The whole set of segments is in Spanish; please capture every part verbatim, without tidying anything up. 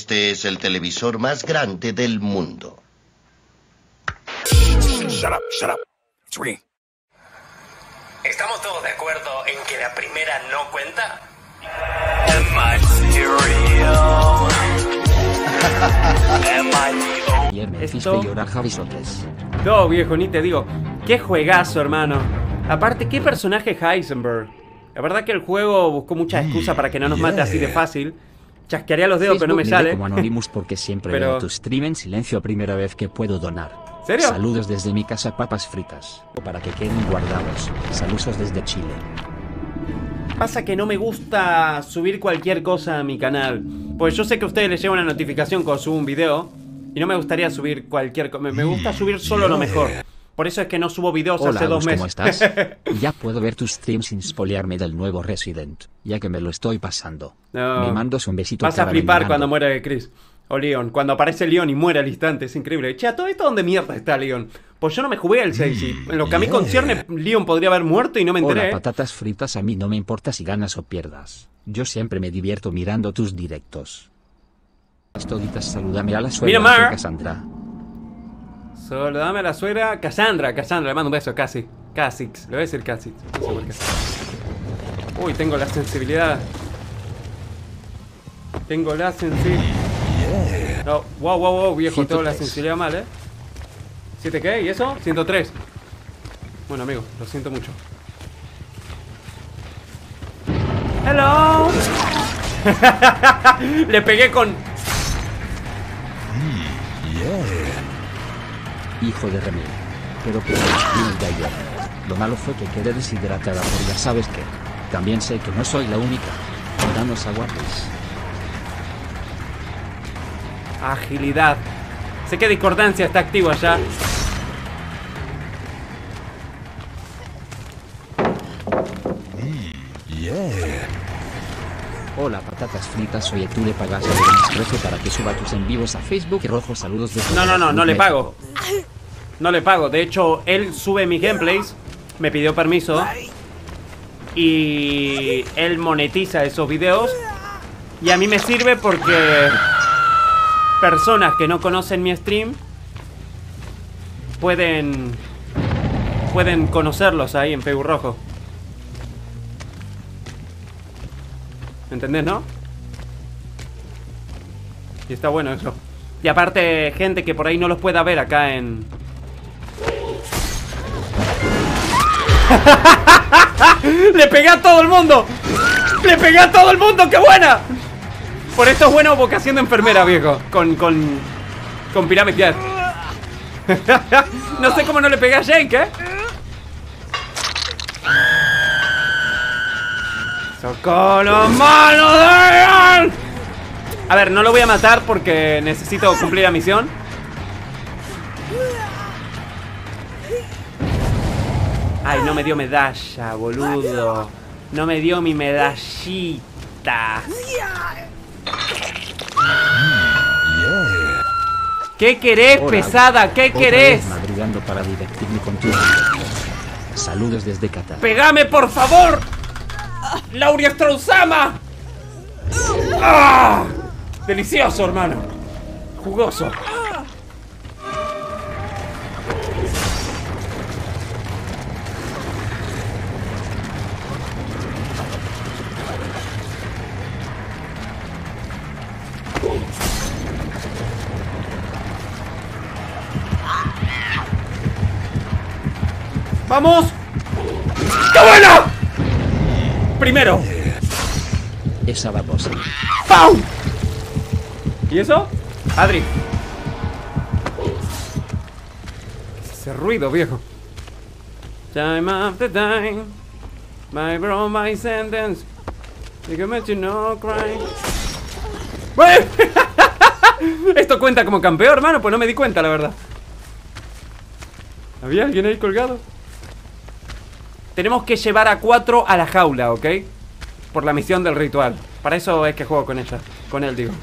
Este es el televisor más grande del mundo. Shut up, shut up. It's ringing. ¿Estamos todos de acuerdo en que la primera no cuenta? Am I serial? Am I Y me Esto- hiciste llorar, Javisotes. No, viejo, ni te digo. Qué juegazo, hermano. Aparte, qué personaje Heisenberg. La verdad que el juego buscó muchas excusas para que no nos mate así de fácil. Chasquearía los dedos, pero no me Facebook sale. como Anonymous porque siempre Pero- veo tu stream en silencio primera vez que puedo donar. ¿Serio? Saludos desde mi casa, papas fritas. O para que queden guardados. Saludos desde Chile. Pasa que no me gusta subir cualquier cosa a mi canal. Pues yo sé que a ustedes les llega una notificación cuando subo un video. Y no me gustaría subir cualquier cosa. Me gusta subir solo lo mejor. Por eso es que no subo videos Hola, hace dos Agus, meses. ¿cómo estás? Ya puedo ver tus streams sin spoilearme del nuevo Resident, ya que me lo estoy pasando. No. Me mandas un besito. Vas a cada flipar vengando. cuando muere Chris. O Leon. Cuando aparece Leon y muere al instante. Es increíble. Che, ¿a todo esto dónde mierda está Leon? Pues yo no me jugué el seis y en lo que a mí concierne, Leon podría haber muerto y no me enteré. Hola, patatas fritas, a mí no me importa si ganas o pierdas. Yo siempre me divierto mirando tus directos. Las toditas, salúdame a la suegra Mira, Mar. de Cassandra. Solo dame a la suegra. Cassandra, Cassandra, le mando un beso. Casi. Casix. Le voy a decir Casix. No sé por qué. Uy, tengo la sensibilidad. Tengo la sensibilidad. No, wow, wow, wow, viejo. Tengo la ciento tres. sensibilidad mal, ¿eh? ¿siete qué? ¿Y eso? ciento tres. Bueno, amigo, lo siento mucho. Hello. Le pegué con... Hijo de remil. Pero que de ayer. Lo malo fue que quedé deshidratada por ya sabes que. También sé que no soy la única. Danos aguantes. Agilidad. Sé que discordancia está activo allá. Hola, patatas fritas, oye, tú le pagas a Denis trece para que suba tus en vivos a Facebook y rojo, saludos desde... No, no, no, no le pago. No le pago. De hecho, él sube mis gameplays. Me pidió permiso. Y él monetiza esos videos. Y a mí me sirve porque personas que no conocen mi stream pueden pueden conocerlos ahí en Facebook Rojo. ¿Entendés, no? Y está bueno eso. Y aparte, gente que por ahí no los pueda ver acá en... ¡Le pegué a todo el mundo! ¡Le pegué a todo el mundo! ¡Qué buena! Por esto es bueno vocación de enfermera, viejo. Con... con... con Pyramid Head. No sé cómo no le pegué a Jake, ¿eh? ¡Socorro, mano de... A ver, no lo voy a matar porque necesito cumplir la misión. Ay, no me dio medalla, boludo. No me dio mi medallita. ¿Qué querés, Hola, pesada? ¿Qué otra querés? vez madrugando para divertirme con tus directos. Saludos desde Qatar. ¡Pegame, por favor! ¡Lauria Strausama! ¡Ah! Delicioso, hermano. Jugoso. ¡Vamos! ¡Qué bueno! Primero. Esa babosa. ¡Pau! ¿Y eso? Adri. ¿Qué es ese ruido, viejo? Time after time. My bro, my sentence. You can make you no cry. ¡Bueno! Esto cuenta como campeón, hermano. Pues no me di cuenta, la verdad. ¿Había alguien ahí colgado? Tenemos que llevar a cuatro a la jaula, ¿ok? Por la misión del ritual. Para eso es que juego con ella. Con él, digo.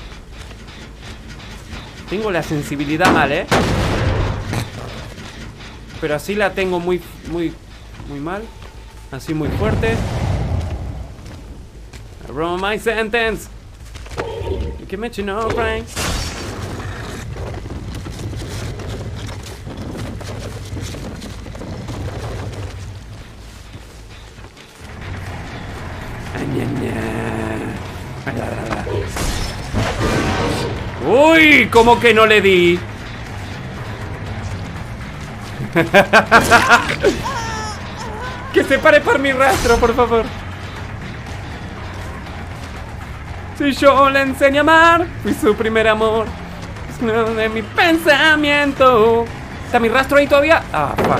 Tengo la sensibilidad mal, ¿eh? Pero así la tengo muy, muy, muy mal. Así muy fuerte. I wrote my sentence. You can make you no cry. Uy, ¿cómo que no le di? Que se pare por mi rastro, por favor. Si yo le enseñé a amar, fui su primer amor. Es uno de mi pensamiento. ¿Está mi rastro ahí todavía? Ah, fuck.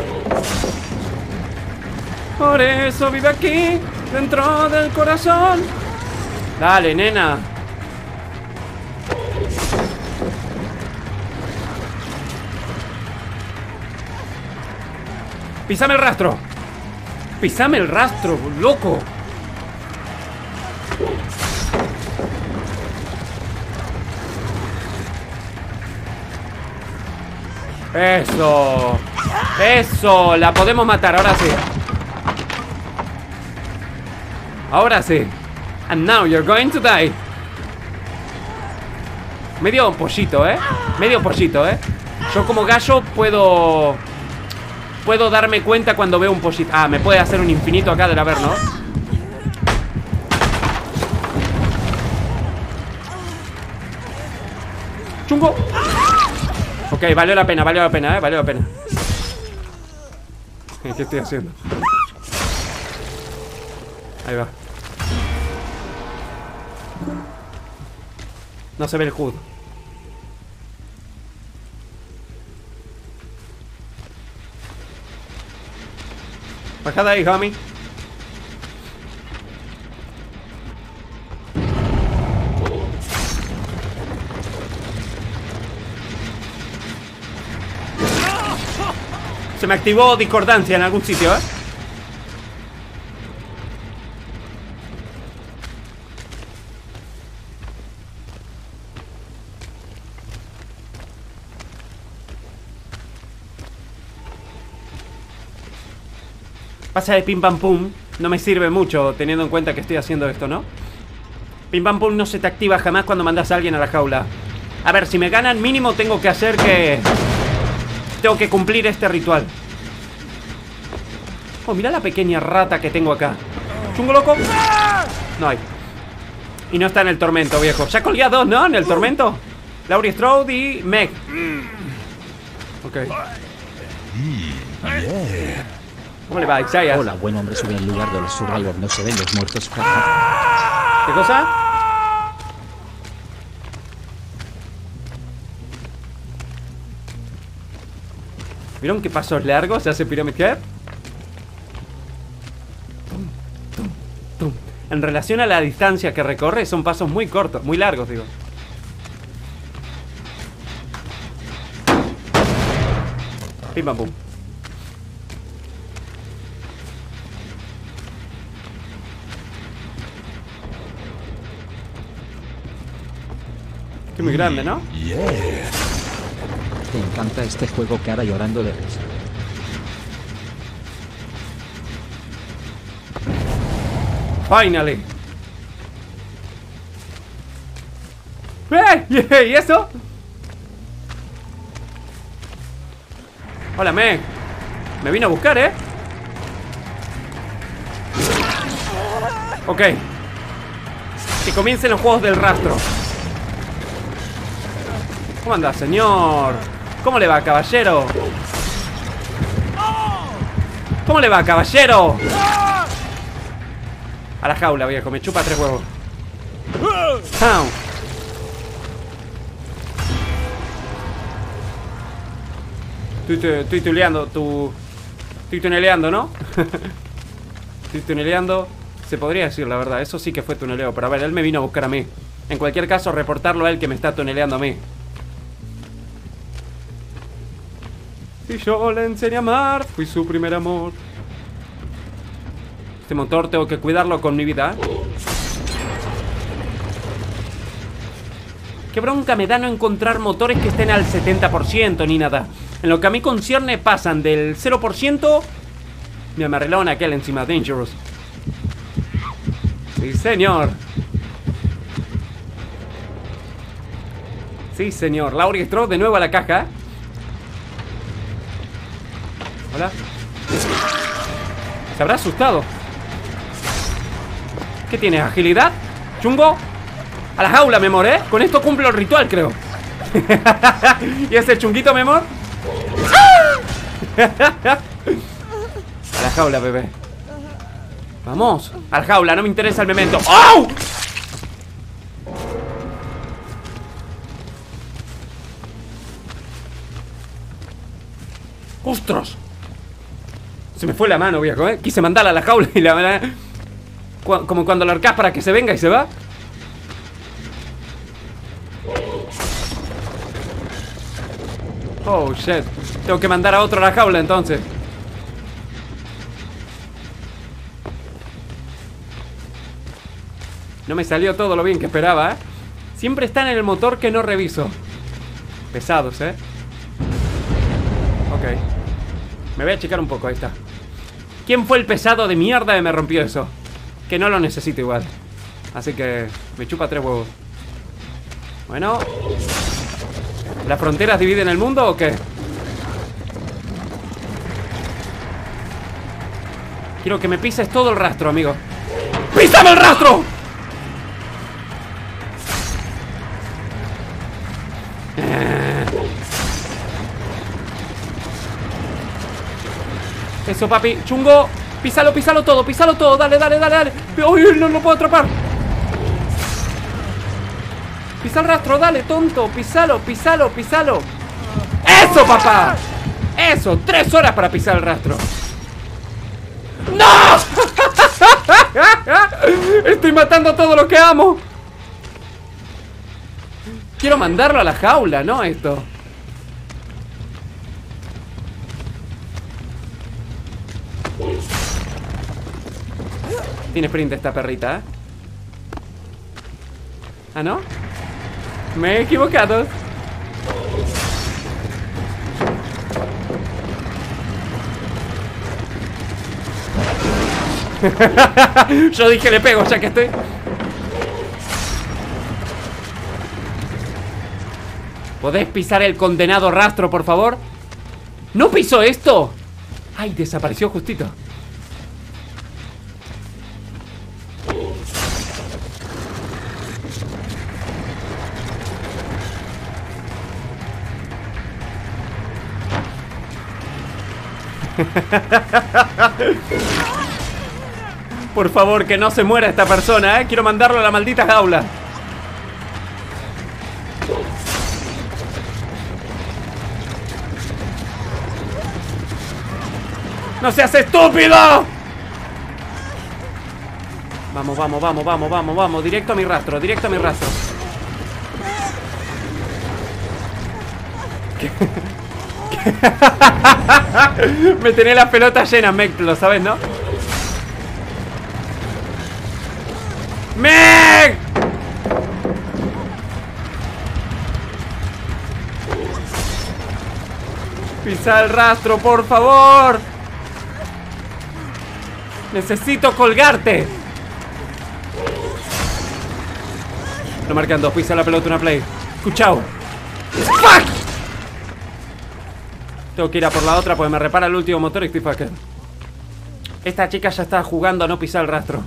Por eso vive aquí, dentro del corazón. Dale, nena. Písame el rastro. Písame el rastro, loco. Eso. Eso. La podemos matar, ahora sí. Ahora sí. And now you're going to die. Medio pollito, ¿eh? Medio pollito, ¿eh? Yo como gallo puedo... Puedo darme cuenta cuando veo un pollito. Ah, me puede hacer un infinito acá del haber, ¿no? ¡Chungo! Ok, valió la pena, valió la pena, ¿eh? Valió la pena. ¿Qué estoy haciendo? Ahí va. No se ve el H U D. Bajada ahí, homie. Se me activó discordancia en algún sitio, ¿eh? Pasa de pim pam pum. No me sirve mucho teniendo en cuenta que estoy haciendo esto, ¿no? Pim pam pum no se te activa jamás cuando mandas a alguien a la jaula. A ver, si me ganan mínimo tengo que hacer que... Tengo que cumplir este ritual. Oh, mira la pequeña rata que tengo acá. ¿Chungo loco? No hay. Y no está en el tormento, viejo. Ya colgué a dos, ¿no? En el tormento. Laurie Strode y Meg. Ok. ¿Cómo le va, Isaiah? Hola, buen hombre, sube en lugar de los survivors, no se ven los muertos. ¿Qué cosa? ¿Vieron qué pasos largos se hace Pyramid Head? En relación a la distancia que recorre, son pasos muy cortos, muy largos, digo. Pim pam pum. Es muy grande, ¿no? Te encanta este juego, cara llorando de risa. Finally. ¡Eh! ¿Y eso? Hola, Meg. Me vino a buscar, ¿eh? Ok. Que comiencen los juegos del rastro. ¿Cómo anda, señor? ¿Cómo le va, caballero? ¿Cómo le va, caballero? A la jaula, viejo, me chupa tres huevos. Down. Estoy, estoy tuleando, tu... Estoy tuneleando, ¿no? Estoy tuneleando. Se podría decir, la verdad, eso sí que fue tuneleo. Pero a ver, él me vino a buscar a mí. En cualquier caso, reportarlo a él que me está tuneleando a mí. Y yo le enseñé a amar, fui su primer amor. Este motor tengo que cuidarlo con mi vida. Qué bronca me da no encontrar motores que estén al setenta por ciento ni nada. En lo que a mí concierne pasan del cero por ciento. Mira, me arreglaron aquel encima, Dangerous. Sí, señor. Sí, señor. Laurie Strode de nuevo a la caja. Hola. Se habrá asustado. ¿Qué tienes? ¿Agilidad? ¿Chungo? A la jaula, mi amor, ¿eh? Con esto cumplo el ritual, creo. ¿Y ese chunguito, mi amor? A la jaula, bebé. Vamos, a la jaula, no me interesa el memento. ¡Oh! ¡Ostras! Se me fue la mano, viejo, ¿eh? Quise mandarla a la jaula y la... la cu como cuando la arcás para que se venga y se va. Oh, shit. Tengo que mandar a otro a la jaula, entonces. No me salió todo lo bien que esperaba, ¿eh? Siempre están en el motor que no reviso. Pesados, ¿eh? Ok. Me voy a checar un poco, ahí está. ¿Quién fue el pesado de mierda que me rompió eso? Que no lo necesito igual. Así que me chupa tres huevos. Bueno. ¿Las fronteras dividen el mundo o qué? Quiero que me pises todo el rastro, amigo. ¡Písame el rastro! Eso, papi. Chungo. Písalo, písalo todo, písalo todo. Dale, dale, dale, dale. Uy, no lo puedo atrapar. Pisa el rastro, dale, tonto. Písalo, písalo, písalo. ¡Eso, papá! Eso, tres horas para pisar el rastro. ¡No! Estoy matando todo lo que amo. Quiero mandarlo a la jaula, ¿no? Esto. Tiene sprint esta perrita, ¿eh? ¿Ah, no? Me he equivocado. Yo dije le pego ya que estoy. ¿Podés pisar el condenado rastro, por favor? ¿No pisó esto? Ay, desapareció justito. Por favor, que no se muera esta persona, ¿eh? Quiero mandarlo a la maldita jaula. ¡No seas estúpido! Vamos, vamos, vamos, vamos, vamos, vamos. Directo a mi rastro, directo a mi rastro. ¿Qué? Me tenía las pelotas llenas, Meg, lo sabes, ¿no? ¡Meg! Pisa el rastro, por favor. Necesito colgarte. Lo marcan dos, pisa la pelota, una play. Escuchao. ¡Fuck! Tengo que ir a por la otra porque me repara el último motor y estoy fucked. Esta chica ya está jugando a no pisar el rastro.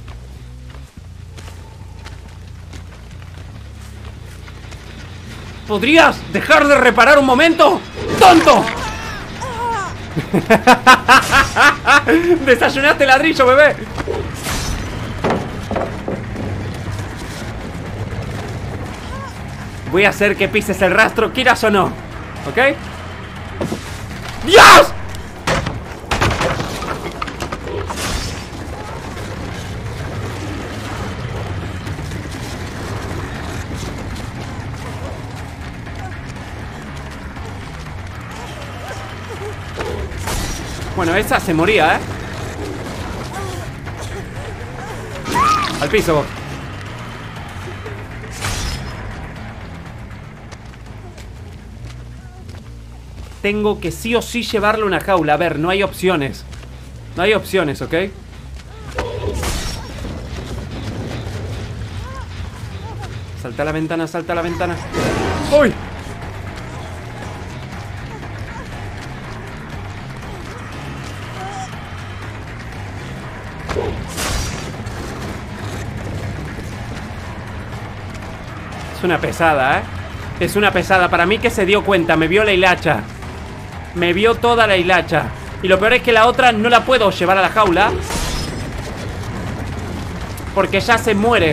¿Podrías dejar de reparar un momento? ¡Tonto! Desayunaste ladrillo, bebé. Voy a hacer que pises el rastro, quieras o no. ¿Ok? ¡Dios! Bueno, esa se moría, ¿eh? Al piso, vos. Tengo que sí o sí llevarle una jaula. A ver, no hay opciones. No hay opciones, ¿ok? Salta a la ventana, salta a la ventana. ¡Uy! Es una pesada, ¿eh? Es una pesada. Para mí que se dio cuenta. Me vio la hilacha. Me vio toda la hilacha. Y lo peor es que la otra no la puedo llevar a la jaula, porque ya se muere.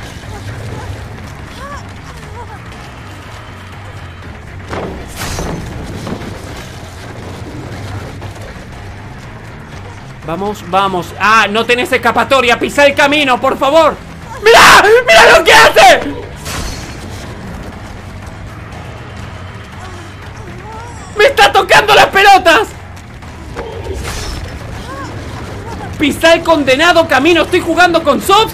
Vamos, vamos. ¡Ah! No tenés escapatoria. Pisa el camino, por favor. ¡Mira! ¡Mira lo que hace! ¡Me está tocando las pelotas! Pisa el condenado camino. Estoy jugando con subs.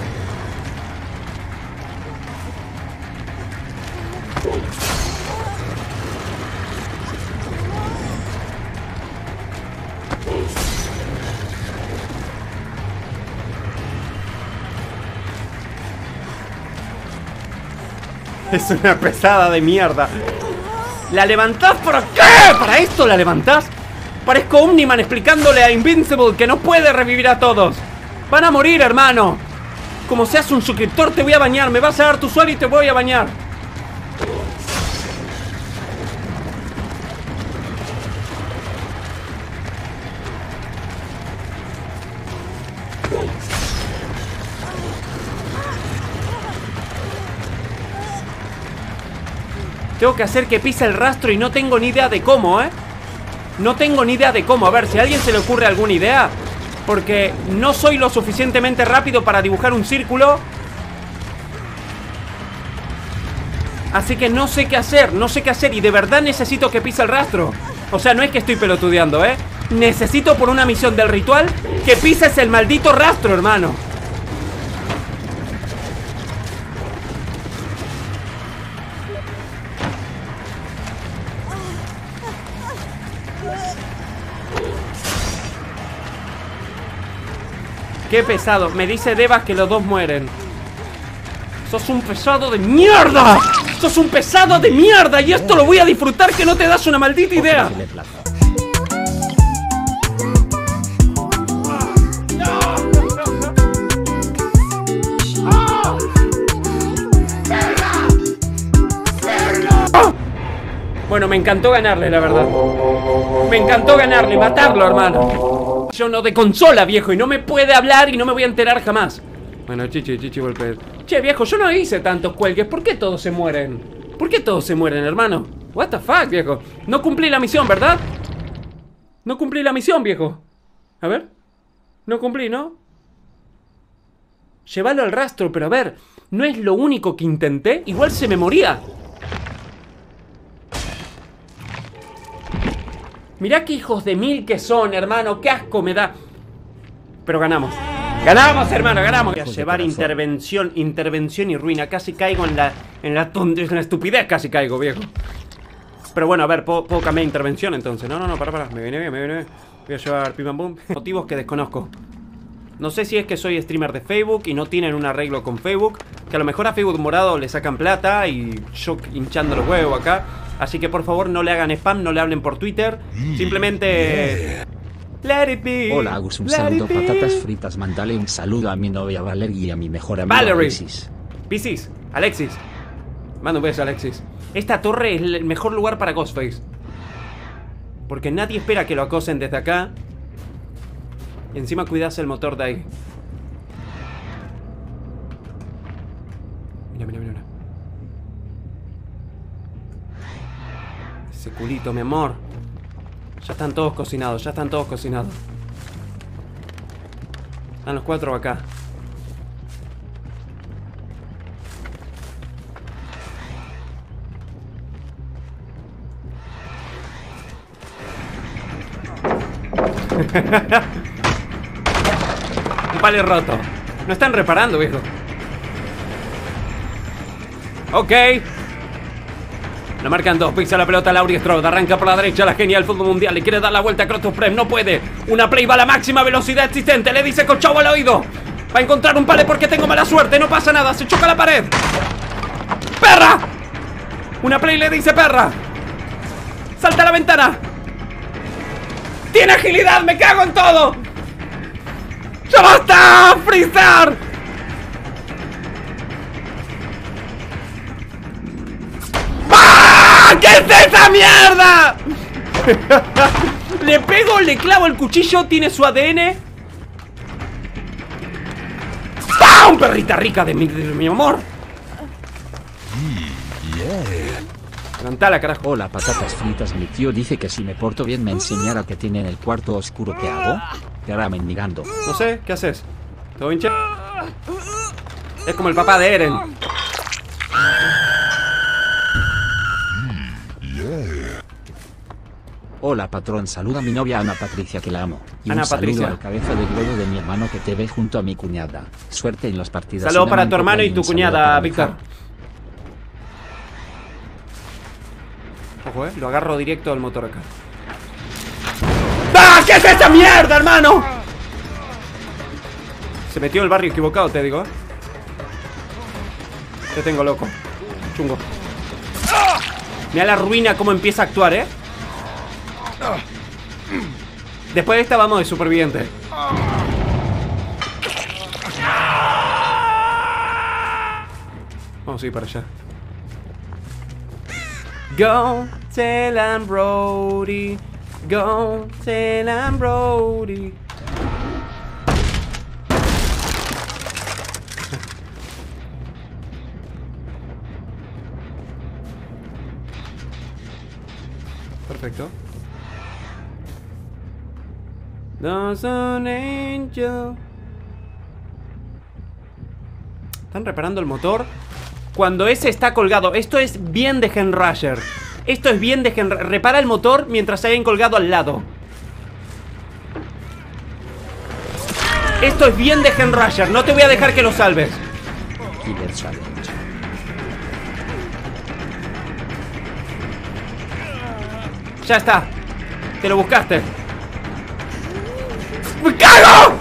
Es una pesada de mierda. ¿La levantás para qué? ¿Para esto la levantás? Parezco Omniman explicándole a Invincible que no puede revivir a todos. Van a morir, hermano. Como seas un suscriptor te voy a bañar. Me vas a dar tu usuario y te voy a bañar. Tengo que hacer que pise el rastro y no tengo ni idea de cómo, ¿eh? No tengo ni idea de cómo. A ver, si a alguien se le ocurre alguna idea, porque no soy lo suficientemente rápido para dibujar un círculo. Así que no sé qué hacer, no sé qué hacer. Y de verdad necesito que pise el rastro. O sea, no es que estoy pelotudeando, ¿eh? Necesito por una misión del ritual que pises el maldito rastro, hermano. Qué pesado. Me dice Devas que los dos mueren. Sos un pesado de mierda. Sos un pesado de mierda. Y esto lo voy a disfrutar, que no te das una maldita idea. Bueno, me encantó ganarle, la verdad. Me encantó ganarle, matarlo, hermano. Yo no de consola, viejo, y no me puede hablar y no me voy a enterar jamás. Bueno, chichi, chichi, golpe. Che, viejo, yo no hice tantos cuelgues. ¿Por qué todos se mueren? ¿Por qué todos se mueren, hermano? What the fuck, viejo. No cumplí la misión, ¿verdad? No cumplí la misión, viejo. A ver. No cumplí, ¿no? Llévalo al rastro, pero a ver, no es lo único que intenté. Igual se me moría. Mirá qué hijos de mil que son, hermano. Qué asco me da. Pero ganamos. ¡Ganamos, hermano! ¡Ganamos! Voy a llevar intervención, intervención y ruina. Casi caigo en la, en la, en la estupidez. Casi caigo, viejo. Pero bueno, a ver, ¿puedo, puedo cambiar intervención entonces? No, no, no, para, para. Me viene bien, me viene bien. Voy a llevar pim pam pum. Motivos que desconozco. No sé si es que soy streamer de Facebook y no tienen un arreglo con Facebook. Que a lo mejor a Facebook Morado le sacan plata y yo hinchando los huevos acá. Así que por favor no le hagan spam, no le hablen por Twitter. Simplemente... Let it be. Hola Agus, un saludo patatas fritas. Mándale un saludo a mi novia Valerie y a mi mejor amigo Valerie. Alexis. Piscis, Alexis. Manda un beso, Alexis. Esta torre es el mejor lugar para Ghostface, porque nadie espera que lo acosen desde acá. Y encima cuidas el motor de ahí. Mira, mira, mira. Ese culito, mi amor. Ya están todos cocinados, ya están todos cocinados. Están los cuatro acá. Un palo roto. No están reparando, viejo. Ok. La marcan dos, pisa la pelota Laurie Strode, arranca por la derecha la genial fútbol mundial, le quiere dar la vuelta a Crotos Prem, no puede. Una play va a la máxima velocidad existente, le dice Cochao al oído. Va a encontrar un pale porque tengo mala suerte, no pasa nada, se choca la pared. ¡Perra! Una play le dice perra. ¡Salta a la ventana! ¡Tiene agilidad! ¡Me cago en todo! ¡Ya basta! ¡Freezer! ¡Ah! ¿Qué es esa mierda? Le pego, le clavo el cuchillo, tiene su A D N. ¡Pam! Perrita rica de mi, de mi amor. Levantala, carajo. Hola, patatas fritas. Mi tío dice que si me porto bien me enseñará que tiene en el cuarto oscuro. ¿Qué hago? Te hará mendigando. No sé, ¿qué haces? ¿Todo hincha? Es como el papá de Eren. Hola, patrón. Saluda a mi novia Ana Patricia, que la amo. Y Ana un saludo Patricia. al cabeza de globo de mi hermano que te ve junto a mi cuñada. Suerte en las partidas. Saludos para tu Cinnamon hermano y Cookie, tu un saludo cuñada, para mi Víctor. hija. Ojo, eh, lo agarro directo del motor acá. ¡Ah! ¿Qué es esa mierda, hermano? Se metió en el barrio equivocado, te digo, eh. Te tengo loco. Chungo. Mira la ruina cómo empieza a actuar, eh. Después de esta vamos de superviviente. Vamos a ir para allá. Go tell him Brody. Go tell him Brody. Perfecto. There's an angel. Están reparando el motor. Cuando ese está colgado. Esto es bien de Henrasher. Esto es bien de Henrasher. Repara el motor mientras hay un colgado al lado. Esto es bien de Henrasher. No te voy a dejar que lo salves. Killer Challenge. Ya está. Te lo buscaste. ¡Me cago!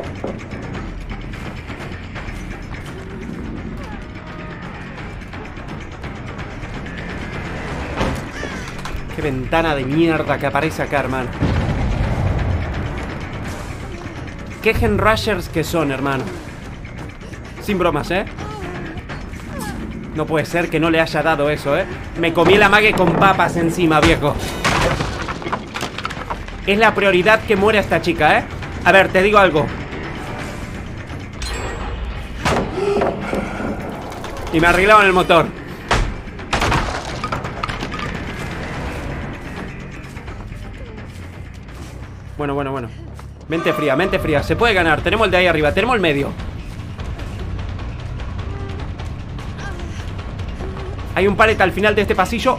Qué ventana de mierda que aparece acá, hermano. Qué Henrushers que son, hermano. Sin bromas, ¿eh? No puede ser que no le haya dado eso, ¿eh? Me comí el amague con papas encima, viejo. Es la prioridad que muere esta chica, ¿eh? A ver, te digo algo. Y me arreglaban el motor. Bueno, bueno, bueno. Mente fría, mente fría. Se puede ganar. Tenemos el de ahí arriba. Tenemos el medio. Hay un pallet al final de este pasillo.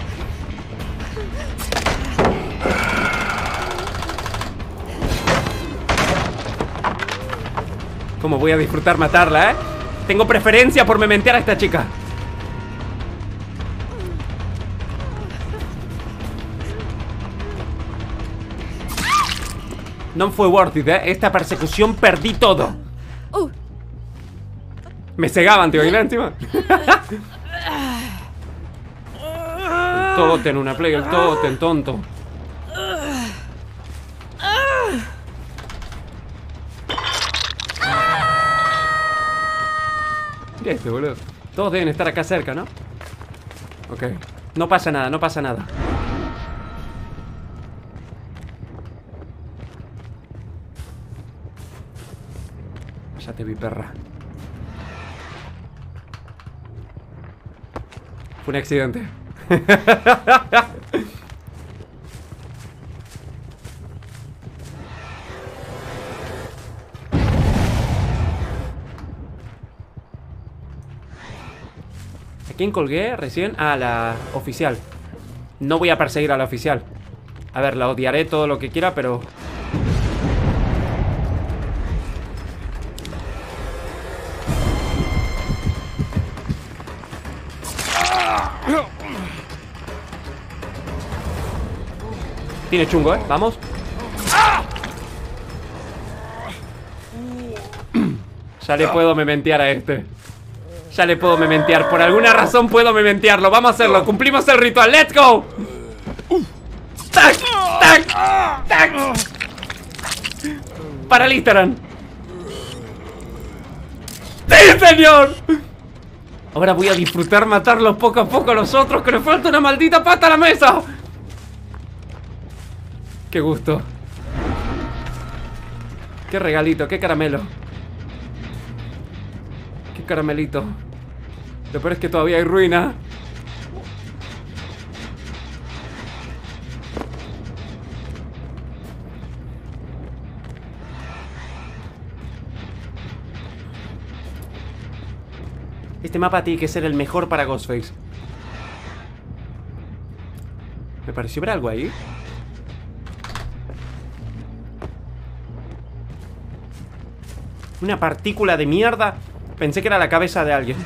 ¿Cómo voy a disfrutar matarla, eh? Tengo preferencia por mementear a esta chica. No fue worth it, eh. Esta persecución perdí todo. Me cegaban, tío. ¿Y encima? El totem, una play, el totem, tonto. Mira este, boludo. Todos deben estar acá cerca, ¿no? Ok. No pasa nada, no pasa nada. Ya te vi, perra. Fue un accidente. ¿A quién colgué recién? A la oficial. No voy a perseguir a la oficial. A ver, la odiaré todo lo que quiera, pero... Tiene chungo, ¿eh? Vamos. Ya le puedo mementear a este. Ya le puedo mementear. Por alguna razón puedo mementearlo. Vamos a hacerlo. Cumplimos el ritual. ¡Let's go! ¡Tac! ¡Tac! ¡Tac! Para el Instagram. ¡Sí, señor! Ahora voy a disfrutar matarlos poco a poco a los otros, que les falta una maldita pata a la mesa. ¡Qué gusto! ¡Qué regalito! ¡Qué caramelo! ¡Qué caramelito! Lo peor es que todavía hay ruina. Este mapa tiene que ser el mejor para Ghostface. Me pareció ver algo ahí. Una partícula de mierda. Pensé que era la cabeza de alguien.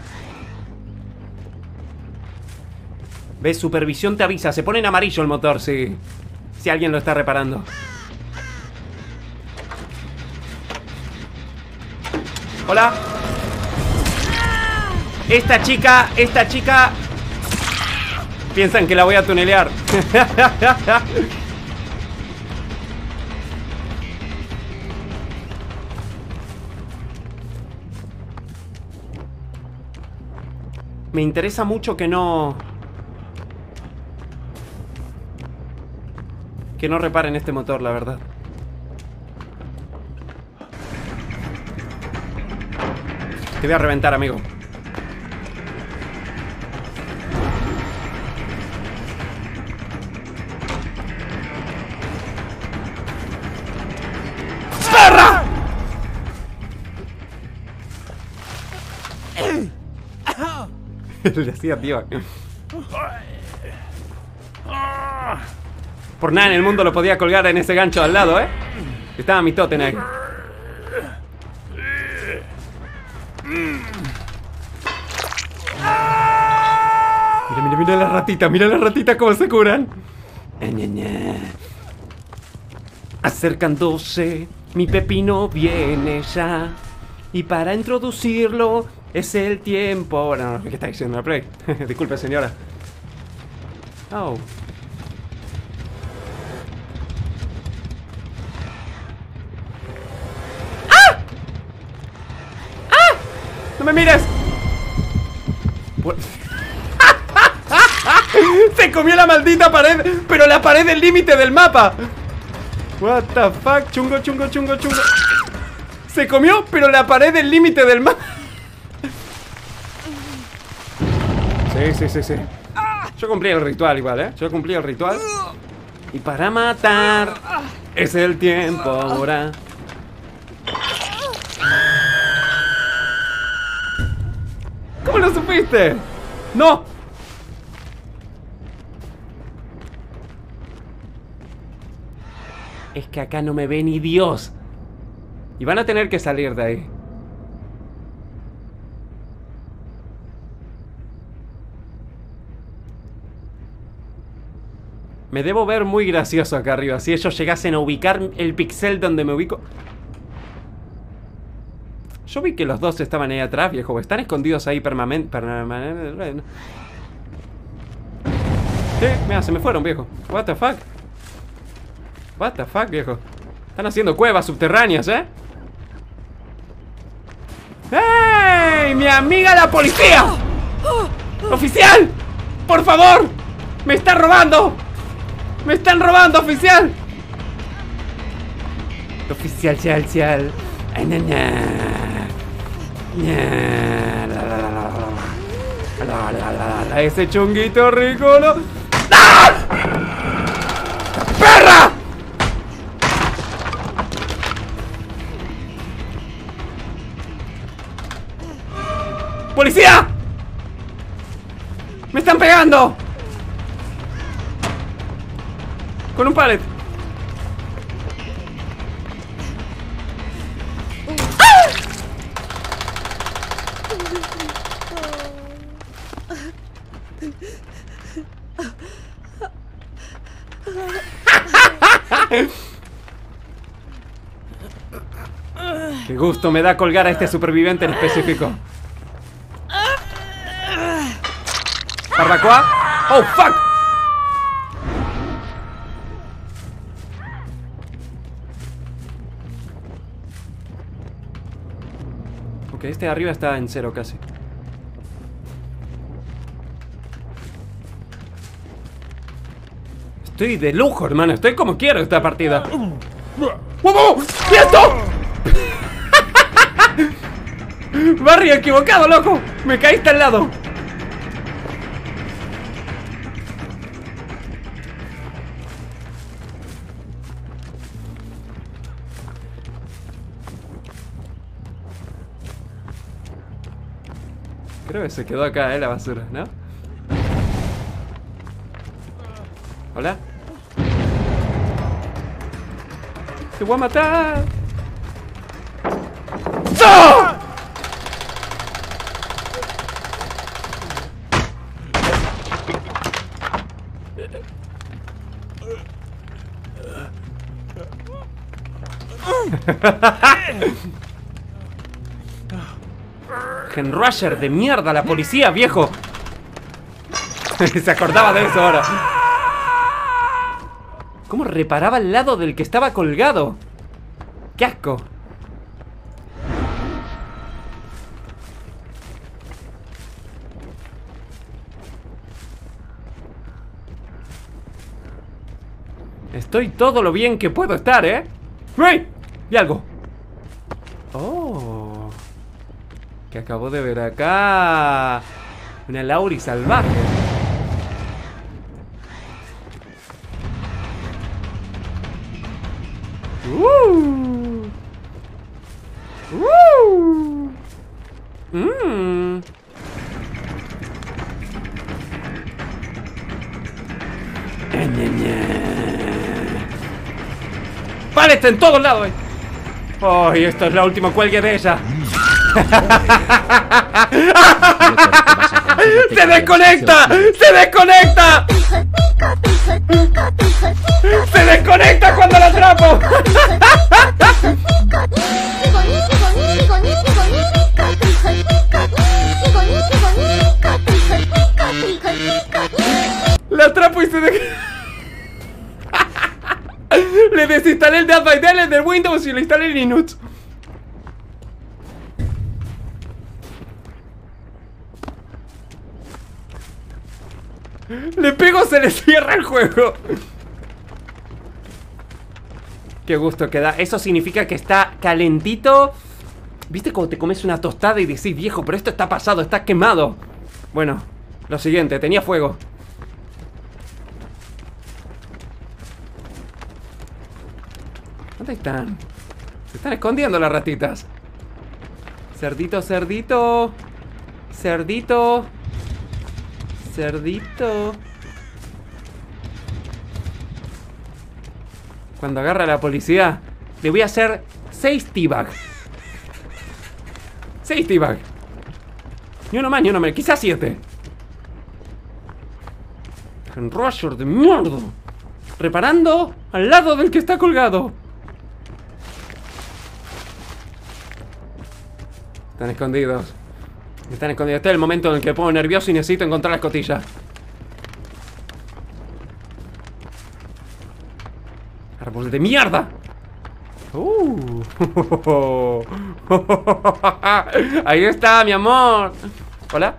¿Ves? Supervisión te avisa. Se pone en amarillo el motor si, si alguien lo está reparando. Hola. Esta chica, esta chica piensan que la voy a tunelear. Me interesa mucho que no... Que no reparen este motor, la verdad. Te voy a reventar, amigo. Le hacía, tío. Por nada en el mundo lo podía colgar en ese gancho al lado, ¿eh? Estaba mi tótem ahí. Mira, mira, mira la ratita. Mira las ratitas cómo se curan. Acercándose, mi pepino viene ya. Y para introducirlo es el tiempo. No, no, ¿qué está diciendo la Play? Disculpe, señora. Oh. ¡Ah! ¡Ah! ¡No me mires! Se comió la maldita pared, pero la pared del límite del mapa. What the fuck, chungo, chungo, chungo, chungo. Se comió, pero la pared del límite del mapa. Sí, sí, sí, sí. Yo cumplí el ritual igual, ¿eh? Yo cumplí el ritual. Y para matar es el tiempo ahora. ¿Cómo lo supiste? ¡No! Es que acá no me ve ni Dios. Y van a tener que salir de ahí. Me debo ver muy gracioso acá arriba. Si ellos llegasen a ubicar el pixel donde me ubico. Yo vi que los dos estaban ahí atrás, viejo. Están escondidos ahí permanente. Permanente. Sí, mira, se me fueron, viejo. What the fuck. What the fuck, viejo. Están haciendo cuevas subterráneas, ¿eh? ¡Hey! ¡Mi amiga la policía! ¡Oficial! ¡Por favor! ¡Me están robando! ¡Me están robando, oficial! Oficial, cial, cial. Ay, na, na. Na, la, la, la, la, la, la, la, la. Ese chunguito rico, ¿no? ¡Ah! ¡Perra! ¡Policía! ¡Me están pegando! Con un pallet. ¡Ah! Qué gusto me da colgar a este superviviente en específico. Barbacoa. Oh, fuck. Ok, este de arriba está en cero casi. Estoy de lujo, hermano. Estoy como quiero esta partida. ¡Wow! ¿Y esto? Barrio equivocado, loco. Me caíste al lado. Creo que se quedó acá, eh, la basura, ¿no? Hola. ¡Te voy a matar! ¡No! Genrusher de mierda, la policía, viejo. Se acordaba de eso ahora. ¿Cómo reparaba al lado del que estaba colgado? ¡Qué asco! Estoy todo lo bien que puedo estar, ¿eh? ¡Hey! Vi algo. Oh. Que acabo de ver acá. Una Lauri salvaje. Uh. Uh. Mm. Vale, está en todos lados. Oh, y esto es la última cuelgue de ella. ¡Se desconecta! ¡Se desconecta! ¡Se desconecta cuando la atrapo! La atrapo y se desconecta. Le desinstalé el Dead by Daylight del Windows y le instalé el Linux. Le pego, se le cierra el juego. Qué gusto que da. Eso significa que está calentito. ¿Viste cuando te comes una tostada y decís, viejo, pero esto está pasado, está quemado? Bueno, lo siguiente, tenía fuego. ¿Dónde están? Se están escondiendo las ratitas. Cerdito, cerdito. Cerdito. Cerdito. Cuando agarra a la policía, le voy a hacer seis teabag. Seis teabag. Ni uno más, ni uno menos. Quizás siete. Genrusher de mierda. Reparando al lado del que está colgado. Están escondidos. Están escondidos. Este es el momento en el que me pongo nervioso y necesito encontrar la escotilla. ¡Árbol de mierda! Uh. Ahí está, mi amor. Hola.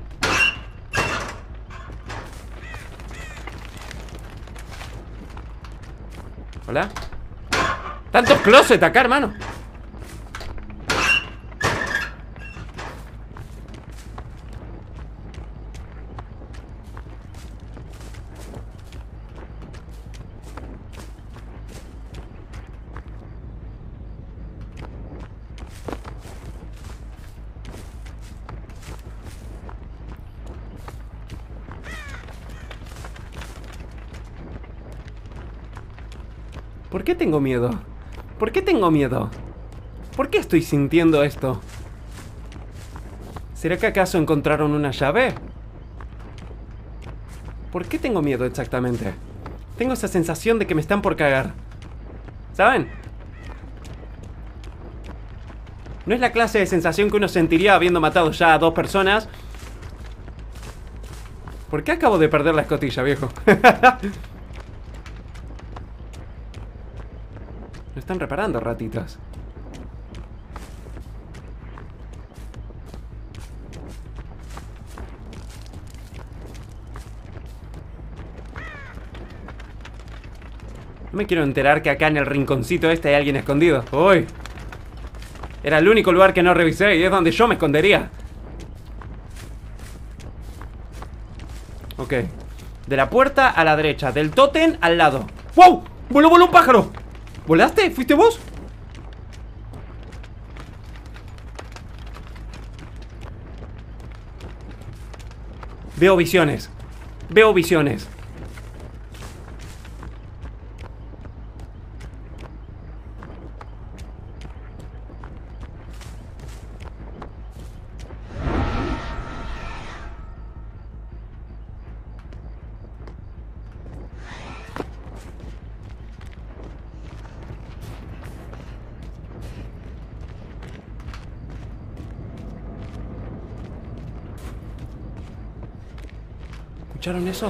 Hola. Tantos closets acá, hermano. ¿Por qué tengo miedo? ¿Por qué tengo miedo? ¿Por qué estoy sintiendo esto? ¿Será que acaso encontraron una llave? ¿Por qué tengo miedo exactamente? Tengo esa sensación de que me están por cagar. ¿Saben? No es la clase de sensación que uno sentiría habiendo matado ya a dos personas. ¿Por qué acabo de perder la escotilla, viejo? Lo están reparando, ratitas. No me quiero enterar que acá en el rinconcito este hay alguien escondido. ¡Uy! Era el único lugar que no revisé y es donde yo me escondería. Ok. De la puerta a la derecha, del tótem al lado. ¡Wow! ¡Voló, voló un pájaro! ¿Volaste? ¿Fuiste vos? Veo visiones. Veo visiones. ¿Escucharon eso?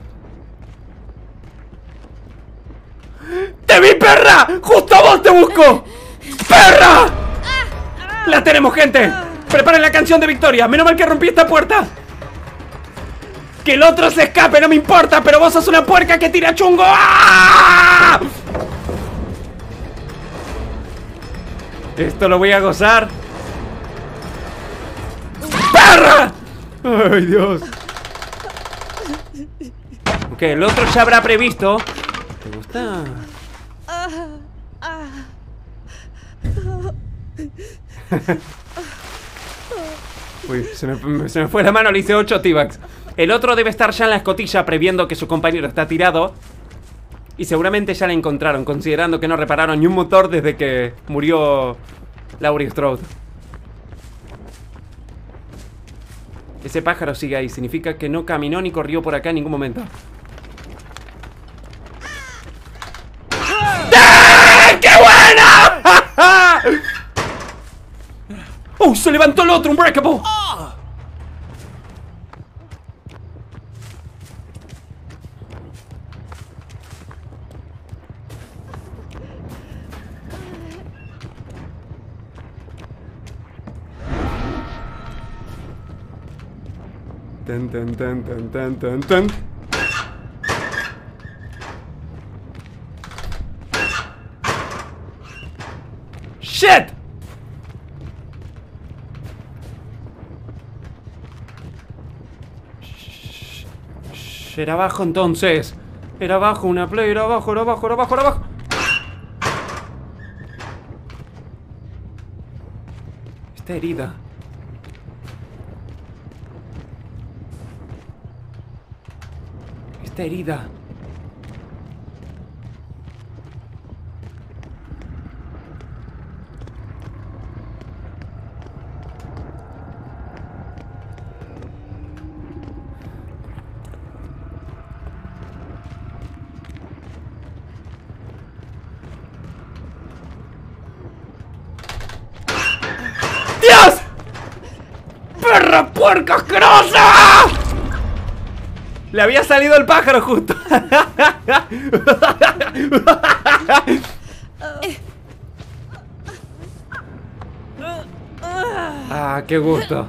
¡Te vi, perra! ¡Justo a vos te busco! ¡Perra! ¡La tenemos, gente! ¡Preparen la canción de victoria! ¡Menos mal que rompí esta puerta! ¡Que el otro se escape! ¡No me importa! ¡Pero vos sos una puerca que tira chungo! ¡Ah! Esto lo voy a gozar. ¡Perra! ¡Ay, Dios! Ok, el otro ya habrá previsto. ¿Te gusta? Uy, se me, se me fue la mano, le hice ocho T-Bags. El otro debe estar ya en la escotilla previendo que su compañero está tirado. Y seguramente ya la encontraron, considerando que no repararon ni un motor desde que murió Laurie Strode. Ese pájaro sigue ahí, significa que no caminó ni corrió por acá en ningún momento. ¡Eh! ¡Qué buena! ¡Oh! Se levantó el otro, Unbreakable. Tan, tan, tan, tan, tan, tan, tan. ¡Shit! Shh, shh, era abajo entonces. Era abajo, una play, era abajo, era abajo, era abajo, era abajo. Está herida. Está herida. ¡Dios! ¡Perra puerca asquerosa! Le había salido el pájaro justo. Ah, qué gusto.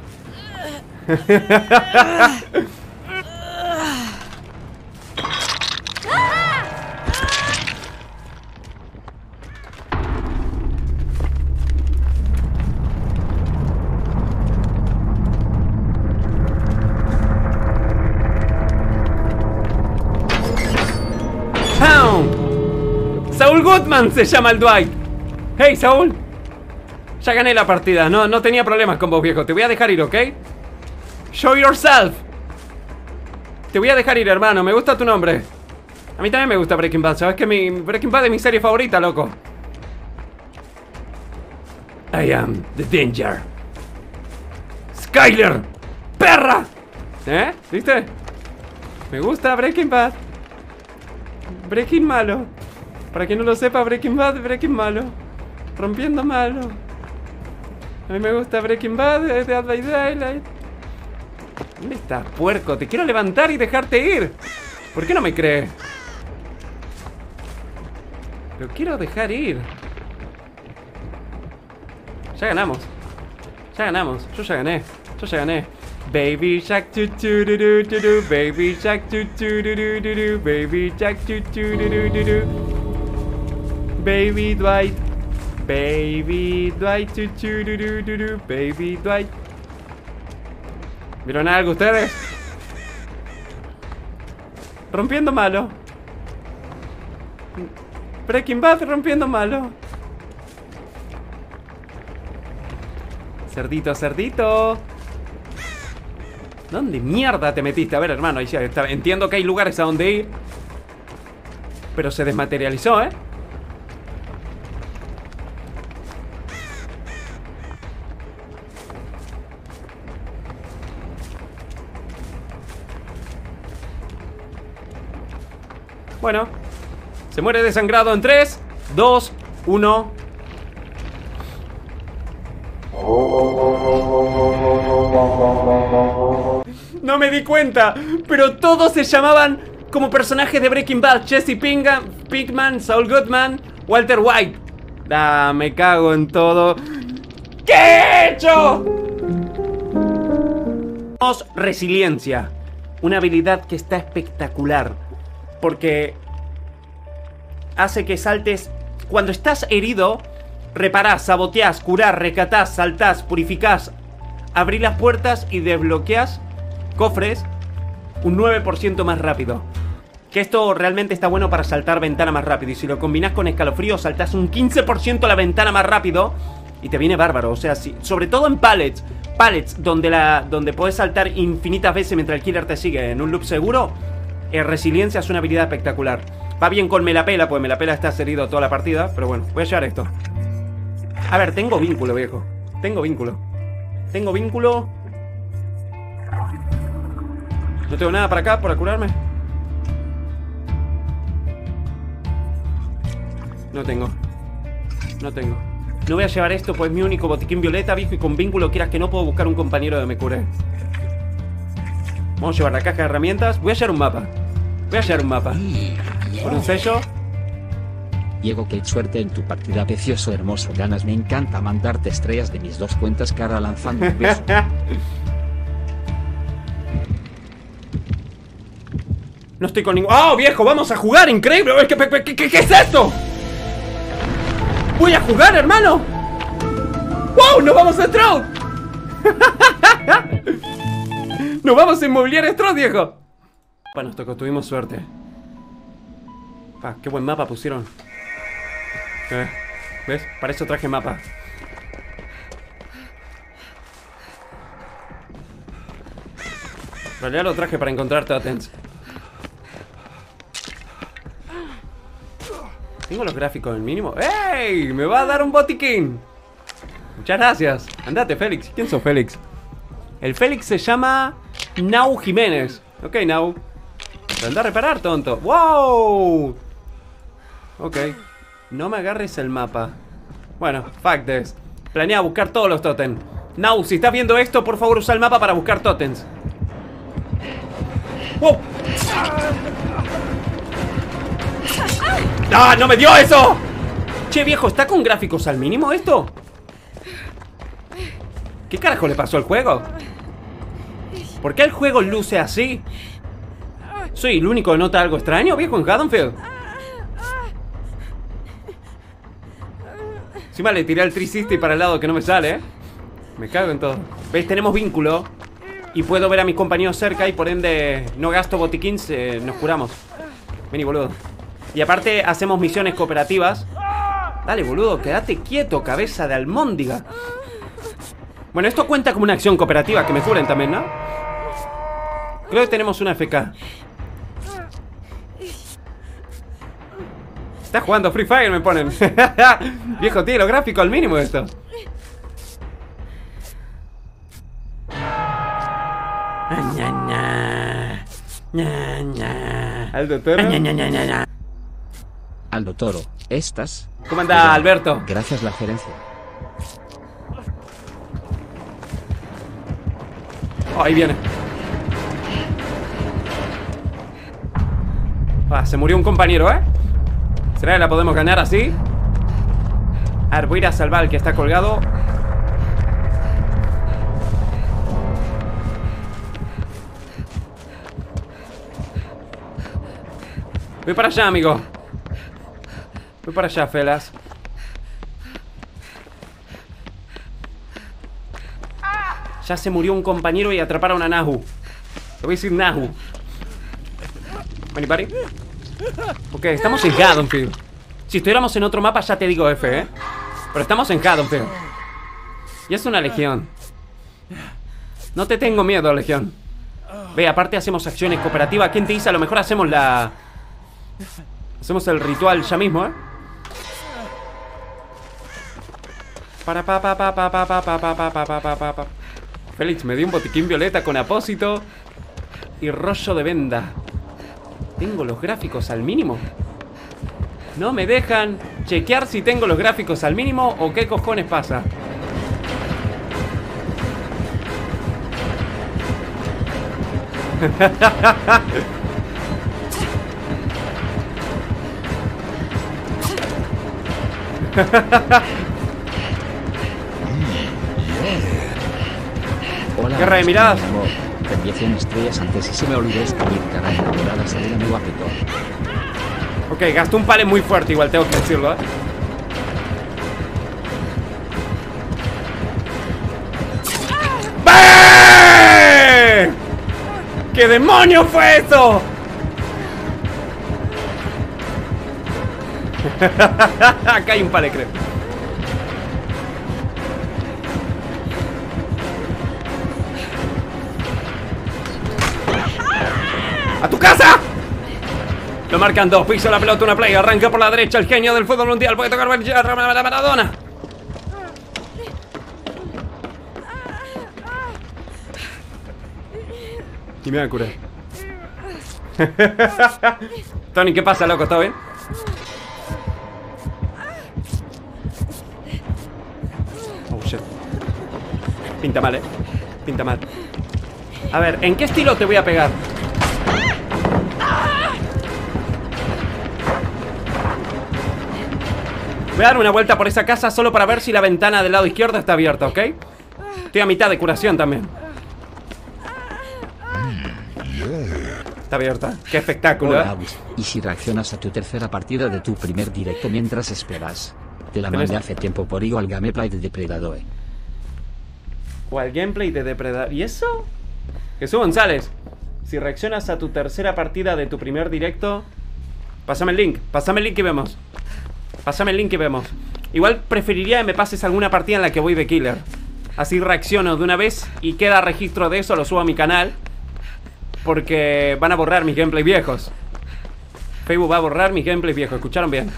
Saul Goodman se llama el Dwight. Hey, Saul. Ya gané la partida. No, no tenía problemas con vos, viejo. Te voy a dejar ir, ¿ok? Show yourself. Te voy a dejar ir, hermano. Me gusta tu nombre. A mí también me gusta Breaking Bad. Sabes que mi Breaking Bad es mi serie favorita, loco. I am the danger. Skyler. ¡Perra! ¿Eh? ¿Viste? Me gusta Breaking Bad. Breaking malo. Para quien no lo sepa, Breaking Bad, Breaking malo. Rompiendo malo. A mí me gusta Breaking Bad, Dead by Daylight. ¿Dónde estás, puerco? Te quiero levantar y dejarte ir. ¿Por qué no me crees? Lo quiero dejar ir. Ya ganamos. Ya ganamos. Yo ya gané. Yo ya gané. Baby Shark tu tu du du du du. Baby Shark tu tu du du du du. Baby Shark tu tu du du du du. Baby Dwight. Baby Dwight tu tu du du du du. Baby Dwight. ¿Vieron algo ustedes? Rompiendo malo. Breaking Bad rompiendo malo. Cerdito, cerdito. ¿Dónde mierda te metiste? A ver, hermano, ahí ya está. Entiendo que hay lugares a donde ir, pero se desmaterializó, ¿eh? Bueno, se muere desangrado en tres, dos, uno. No me di cuenta, pero todos se llamaban como personajes de Breaking Bad. Jesse Pinkman, Pinkman, Saul Goodman, Walter White. Ah, me cago en todo. ¿Qué he hecho? Tenemos resiliencia, una habilidad que está espectacular, porque hace que saltes. Cuando estás herido, reparás, saboteás, curás, recatás, saltás, purificás, abrís las puertas y desbloqueás cofres un nueve por ciento más rápido. Que esto realmente está bueno para saltar ventana más rápido. Y si lo combinás con escalofrío, saltás un quince por ciento la ventana más rápido y te viene bárbaro. O sea, sí, sobre todo en pallets. Pallets donde, la, donde podés saltar infinitas veces mientras el killer te sigue en un loop seguro. Eh, resiliencia es una habilidad espectacular. Va bien con Melapela, pues Melapela está herido toda la partida. Pero bueno, voy a llevar esto. A ver, tengo vínculo, viejo. Tengo vínculo. Tengo vínculo. No tengo nada para acá, para curarme. No tengo. No tengo. No voy a llevar esto, pues es mi único botiquín violeta, viejo. Y con vínculo, quieras que no, puedo buscar un compañero de me cure. Vamos a llevar la caja de herramientas. Voy a llevar un mapa. Voy a llevar un mapa. Por un sello. Diego, qué suerte en tu partida, precioso, hermoso. Ganas, me encanta mandarte estrellas de mis dos cuentas, cara lanzando un beso. No estoy con ningún... ¡Oh, viejo! ¡Vamos a jugar! ¡Increíble! ¿Qué, qué, qué, qué es esto? ¡Voy a jugar, hermano! ¡Wow! ¡Nos vamos a Stroud! ¡Nos vamos a inmobiliar Stroud, viejo! Bueno, nos tocó, tuvimos suerte. Pa, qué buen mapa pusieron. Eh, ¿Ves? Para eso traje mapa. En realidad lo traje para encontrar totems. Tengo los gráficos en mínimo. ¡Ey! ¡Me va a dar un botiquín! Muchas gracias. Andate, Félix. ¿Quién sos, Félix? El Félix se llama Nau Jiménez. Ok, Nau. Anda a reparar, tonto. ¡Wow! Ok. No me agarres el mapa. Bueno, fuck this. Planea buscar todos los totems. Nau, si estás viendo esto, por favor usa el mapa para buscar totems. ¡Wow! ¡Ah! ¡No me dio eso! Che, viejo, ¿está con gráficos al mínimo esto? ¿Qué carajo le pasó al juego? ¿Por qué el juego luce así? ¿Soy el único que nota algo extraño, viejo, en Haddonfield? Encima le tiré el trescientos sesenta para el lado que no me sale, ¿eh? Me cago en todo. ¿Ves? Tenemos vínculo y puedo ver a mis compañeros cerca y por ende no gasto botiquins, eh, nos curamos. Vení, boludo. Y aparte hacemos misiones cooperativas. Dale, boludo, quédate quieto, cabeza de almóndiga. Bueno, esto cuenta como una acción cooperativa, que me curen también, ¿no? Creo que tenemos una F K. Está jugando Free Fire, me ponen. Viejo, tío, lo gráfico al mínimo esto. Aldo Toro. Aldo Toro, ¿estás? ¿Cómo anda, Alberto? Gracias la gerencia. Oh, ahí viene. Ah, se murió un compañero, ¿eh? ¿Será que la podemos ganar así? A ver, voy a ir a salvar al que está colgado. Voy para allá, amigo. Voy para allá, felas. Ya se murió un compañero y atraparon a Nahu. Le voy a decir Nahu. Anybody? Ok, estamos en Haddonfield. Si estuviéramos en otro mapa ya te digo F, ¿eh? Pero estamos en Haddonfield. Y es una legión. No te tengo miedo, legión. Ve, aparte hacemos acciones cooperativas. ¿Quién te dice? A lo mejor hacemos la... Hacemos el ritual ya mismo, ¿eh? Para pa pa pa pa pa pa pa pa pa pa pa pa pa. Félix me dio un botiquín violeta con apósito y rollo de venda. ¿Tengo los gráficos al mínimo? No me dejan chequear si tengo los gráficos al mínimo o qué cojones pasa. Hola, Guerra de miradas. mi amor. Te envié cien estrellas antes y se me olvidó escribir cara enamorada de mi guapetón. Ok, gastó un pale muy fuerte, igual tengo que decirlo, ¿eh? ¡Bang! ¿Qué demonios fue eso? Acá hay un pale, creo. ¡A tu casa! Lo marcan dos, pisa la pelota, una play, arranca por la derecha, el genio del fútbol mundial, puede tocar a Maradona. Y me voy a curar. Tony, ¿qué pasa, loco? ¿Todo bien? Oh, shit. Pinta mal, eh. Pinta mal. A ver, ¿en qué estilo te voy a pegar? Voy a dar una vuelta por esa casa solo para ver si la ventana del lado izquierdo está abierta, ¿ok? Estoy a mitad de curación también. Está abierta. Qué espectáculo, Hola, ¿eh? Abus. ¿Y si reaccionas a tu tercera partida de tu primer directo mientras esperas? Te la mandé hace tiempo por igual gameplay de Depredador. O al gameplay de Depredador. ¿Y eso? Jesús González. Si reaccionas a tu tercera partida de tu primer directo, pásame el link. Pásame el link y vemos. Pásame el link y vemos. Igual preferiría que me pases alguna partida en la que voy de killer. Así reacciono de una vez y queda registro de eso, lo subo a mi canal. Porque van a borrar mis gameplays viejos. Facebook va a borrar mis gameplays viejos. ¿Escucharon bien?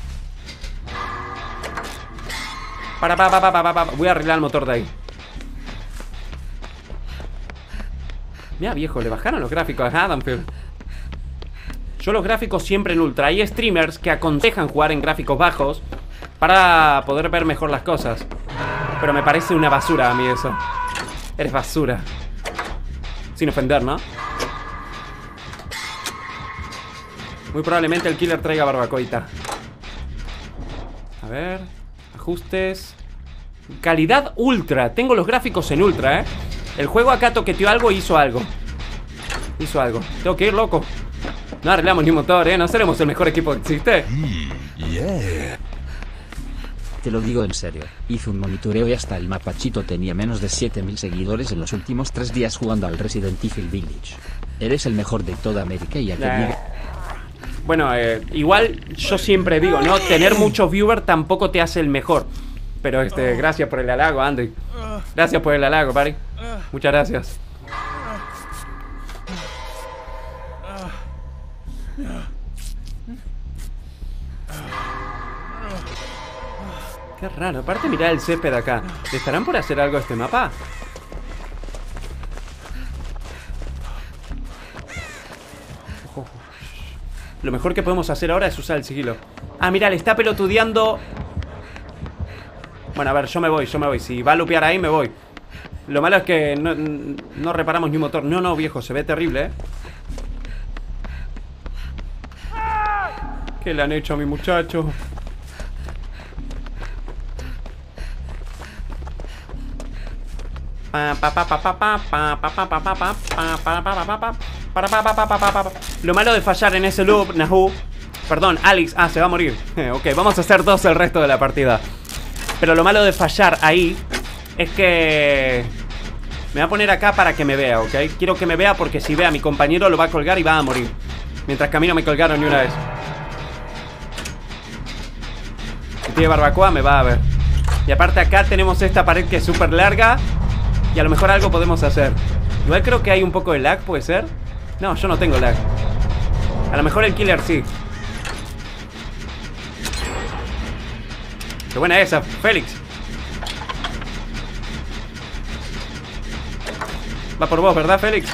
Para, pa, pa, pa, pa, pa. Voy a arreglar el motor de ahí. Mira, viejo, le bajaron los gráficos a Haddonfield. Yo los gráficos siempre en ultra. Hay streamers que aconsejan jugar en gráficos bajos para poder ver mejor las cosas. Pero me parece una basura a mí eso. Eres basura. Sin ofender, ¿no? Muy probablemente el killer traiga barbacoita. A ver. Ajustes. Calidad ultra. Tengo los gráficos en ultra, ¿eh? El juego acá toqueteó algo y hizo algo. Hizo algo. Tengo que ir, loco. No arreglamos ni un motor, ¿eh? No seremos el mejor equipo que existe. Yeah. Te lo digo en serio. Hice un monitoreo y hasta el mapachito tenía menos de siete mil seguidores en los últimos tres días jugando al Resident Evil Village. Eres el mejor de toda América y a que Nah. llegue... Bueno, eh, igual yo siempre digo, ¿no? Tener muchos viewers tampoco te hace el mejor. Pero este, gracias por el halago, Andy. Gracias por el halago, buddy. Muchas gracias. Qué raro, aparte mirá el césped acá. ¿Estarán por hacer algo este mapa? Ojo. Lo mejor que podemos hacer ahora es usar el sigilo. Ah, mirá, le está pelotudeando. Bueno, a ver, yo me voy, yo me voy. Si va a lupear ahí, me voy. Lo malo es que no, no reparamos ni un motor. No, no, viejo, se ve terrible, ¿eh? ¿Qué le han hecho a mi muchacho? Lo malo de fallar en ese loop, Nahu. Perdón, Alex. Ah, se va a morir. Ok, vamos a hacer dos el resto de la partida. Pero lo malo de fallar ahí es que me va a poner acá para que me vea, ¿ok? Quiero que me vea porque si ve a mi compañero lo va a colgar y va a morir. Mientras que a mí no me colgaron ni una vez. Si tiene barbacoa me va a ver. Y aparte acá tenemos esta pared que es súper larga. Y a lo mejor algo podemos hacer. Igual creo que hay un poco de lag, ¿puede ser? No, yo no tengo lag. A lo mejor el killer sí. Qué buena esa, Félix. Va por vos, ¿verdad, Félix?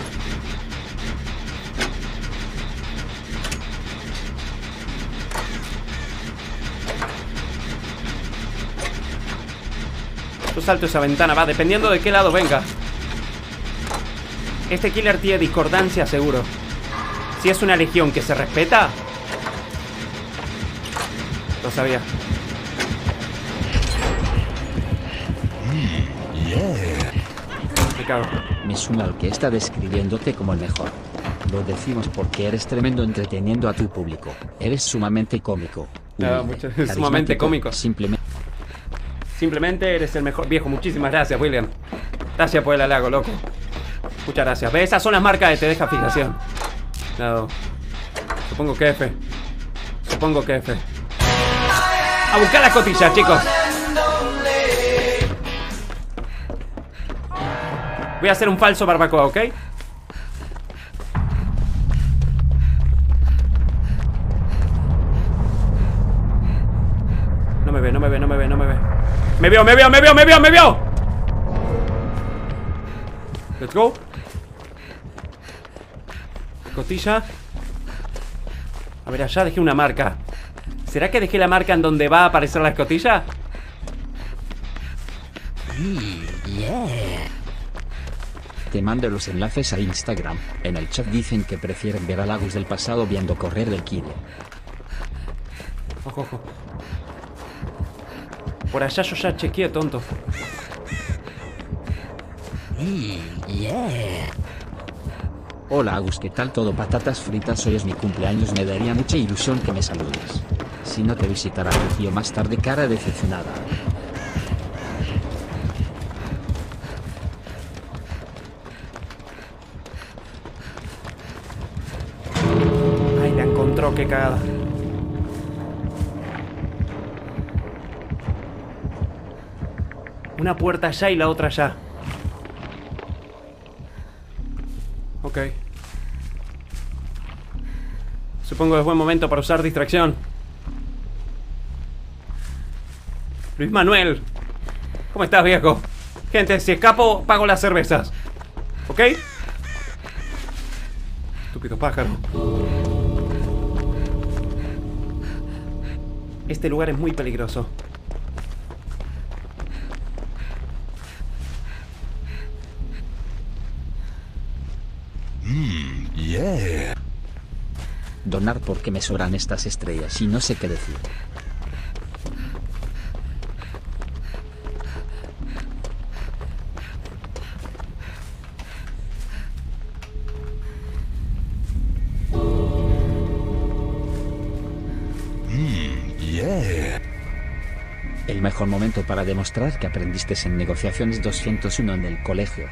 Yo salto esa ventana, va, dependiendo de qué lado venga. Este killer tiene discordancia seguro. Si es una legión que se respeta. Lo sabía. Mm, yeah. Me cago. Misunal que está describiéndote como el mejor. Lo decimos porque eres tremendo entreteniendo a tu público. Eres sumamente cómico. No, mucho, sumamente cómico. Simplemente. Simplemente eres el mejor. Viejo, muchísimas gracias, William. Gracias por el halago, loco. Muchas gracias. ¿Ves? Esas son las marcas de Te Deja Fijación. No. Supongo que F. Supongo que F. A buscar las cotillas, chicos. Voy a hacer un falso barbacoa, ¿ok? No me ve, no me ve, no me ve, no me ve. Me vio, me vio, me vio, me vio, me vio. Let's go. Costilla. A ver, allá dejé una marca. ¿Será que dejé la marca en donde va a aparecer la escotilla? Yeah. Te mando los enlaces a Instagram. En el chat dicen que prefieren ver a Lagos del pasado viendo correr del killer. Ojo, ojo. Por allá yo ya chequeé, tonto. Yeah. Hola Agus, ¿qué tal todo? Patatas fritas, hoy es mi cumpleaños, me daría mucha ilusión que me saludes. Si no te visitará tu tío más tarde, cara decepcionada. Ay, la encontró, qué cagada. Una puerta allá y la otra allá. Ok. Supongo que es buen momento para usar distracción. Luis Manuel. ¿Cómo estás, viejo? Gente, si escapo, pago las cervezas. ¿Ok? Estúpido pájaro. Este lugar es muy peligroso. Mm, yeah. Donar porque me sobran estas estrellas y no sé qué decir. Mm, yeah. El mejor momento para demostrar que aprendiste en negociaciones doscientos uno en el colegio.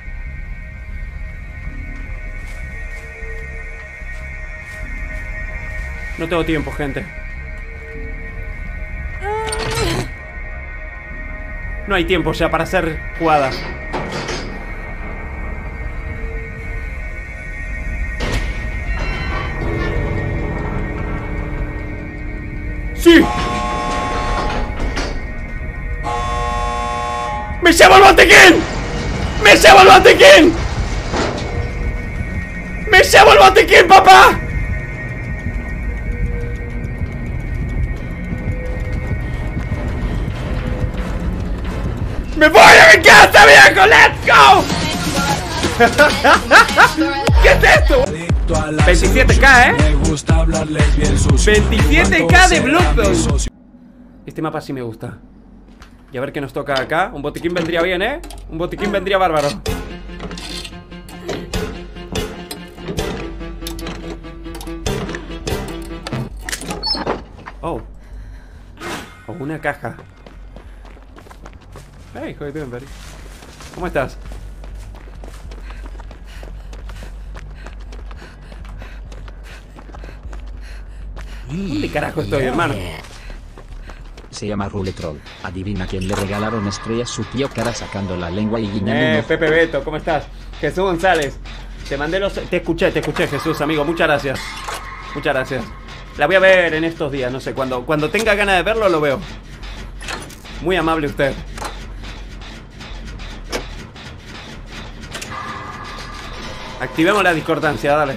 No tengo tiempo, gente. No hay tiempo ya para hacer jugadas. ¡Sí! ¡Me llevo el botiquín! ¡Me llevo el botiquín! ¡Me llevo el botiquín, papá! ¡Me voy a mi casa, viejo! ¡Let's go! ¿Qué es esto? veintisiete K, ¿eh? veintisiete K de Bloodborne. Este mapa sí me gusta. Y a ver qué nos toca acá. Un botiquín vendría bien, ¿eh? Un botiquín vendría bárbaro. Oh. Oh, una caja. Hey, how you doing, buddy? ¿Cómo estás? ¿Dónde carajo estoy, hermano? Se llama Ruletroll. Adivina quién le regalaron estrellas, su tío cara sacando la lengua y guiñando. Eh, unos- Pepe Beto, ¿cómo estás? Jesús González. Te mandé los... Te escuché, te escuché, Jesús, amigo. Muchas gracias. Muchas gracias. La voy a ver en estos días, no sé. Cuando, cuando tenga ganas de verlo, lo veo. Muy amable usted. Activemos la discordancia, dale.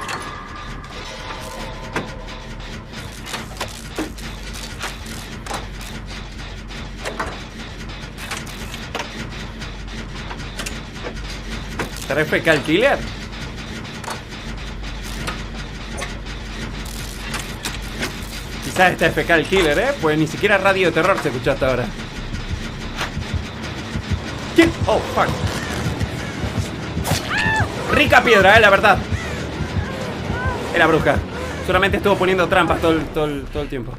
¿Será F K el killer? Quizás está F K el killer, ¿eh? Pues ni siquiera radio de terror se escuchó hasta ahora. ¿Quién? Oh, fuck. Rica piedra, eh, la verdad. Era bruja. Solamente estuvo poniendo trampas todo el, todo el, todo el tiempo.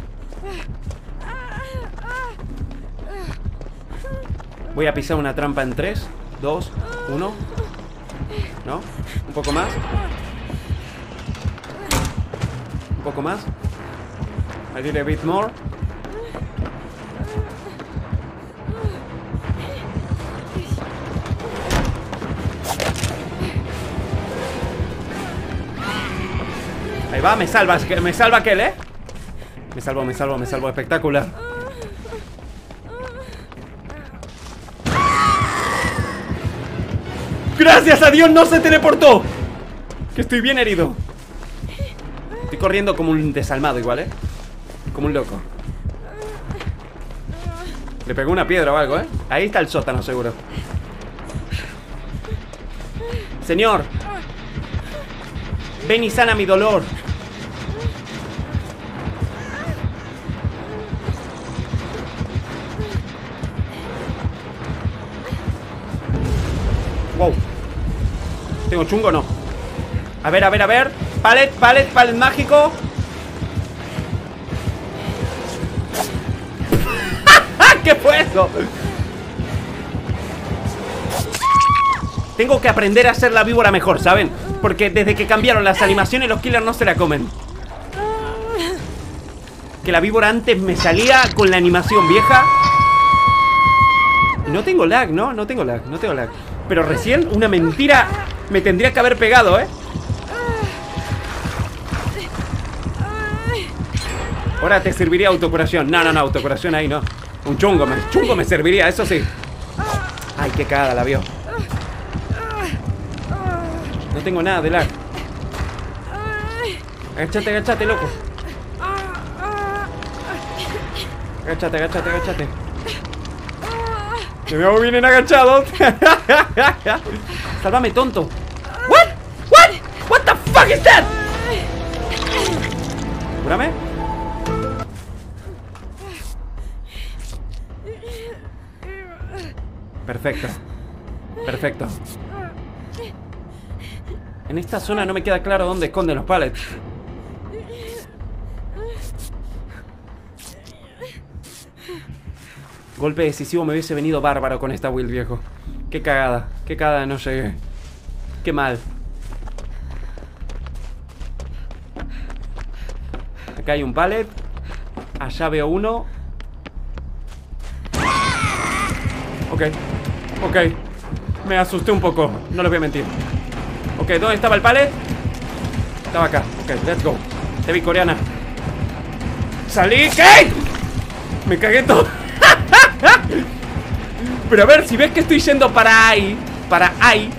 Voy a pisar una trampa en tres, dos, uno. ¿No? Un poco más. Un poco más. I did a bit more. Ahí va, me salvas, me salva aquel, ¿eh? Me salvo, me salvo, me salvo, espectacular. ¡Gracias a Dios no se teleportó! Que estoy bien herido. Estoy corriendo como un desalmado igual, ¿eh? Como un loco. Le pegó una piedra o algo, ¿eh? Ahí está el sótano, seguro. Señor, ven y sana mi dolor. Wow. ¿Tengo chungo o no? A ver, a ver, a ver. Palet, palet, palet mágico. ¿Qué fue eso? Tengo que aprender a hacer la víbora mejor, ¿saben? Porque desde que cambiaron las animaciones los killers no se la comen. Que la víbora antes me salía con la animación vieja. Y no tengo lag, ¿no? No tengo lag, no tengo lag. Pero recién una mentira me tendría que haber pegado, ¿eh? Ahora te serviría autocuración. No, no, no, autocuración ahí no. Un chungo, me, chungo me serviría, eso sí. Ay, qué cagada la vio. No tengo nada de lag. Agachate, agachate, loco. Agachate, agachate, agachate. Que me vienen agachados. Sálvame, tonto. What? What? What the fuck is that? Cúrame. Perfecto. Perfecto. En esta zona no me queda claro dónde esconden los pallets. Golpe decisivo, me hubiese venido bárbaro con esta build, viejo. Qué cagada, qué cagada, no llegué. Qué mal. Acá hay un pallet. Allá veo uno. Ok, ok. Me asusté un poco, no les voy a mentir. Ok, ¿dónde estaba el pallet? Estaba acá, ok, let's go. Te vi, coreana. ¡Salí! ¿Qué? Me cagué todo. Pero a ver, si ves que estoy yendo para ahí. Para ahí.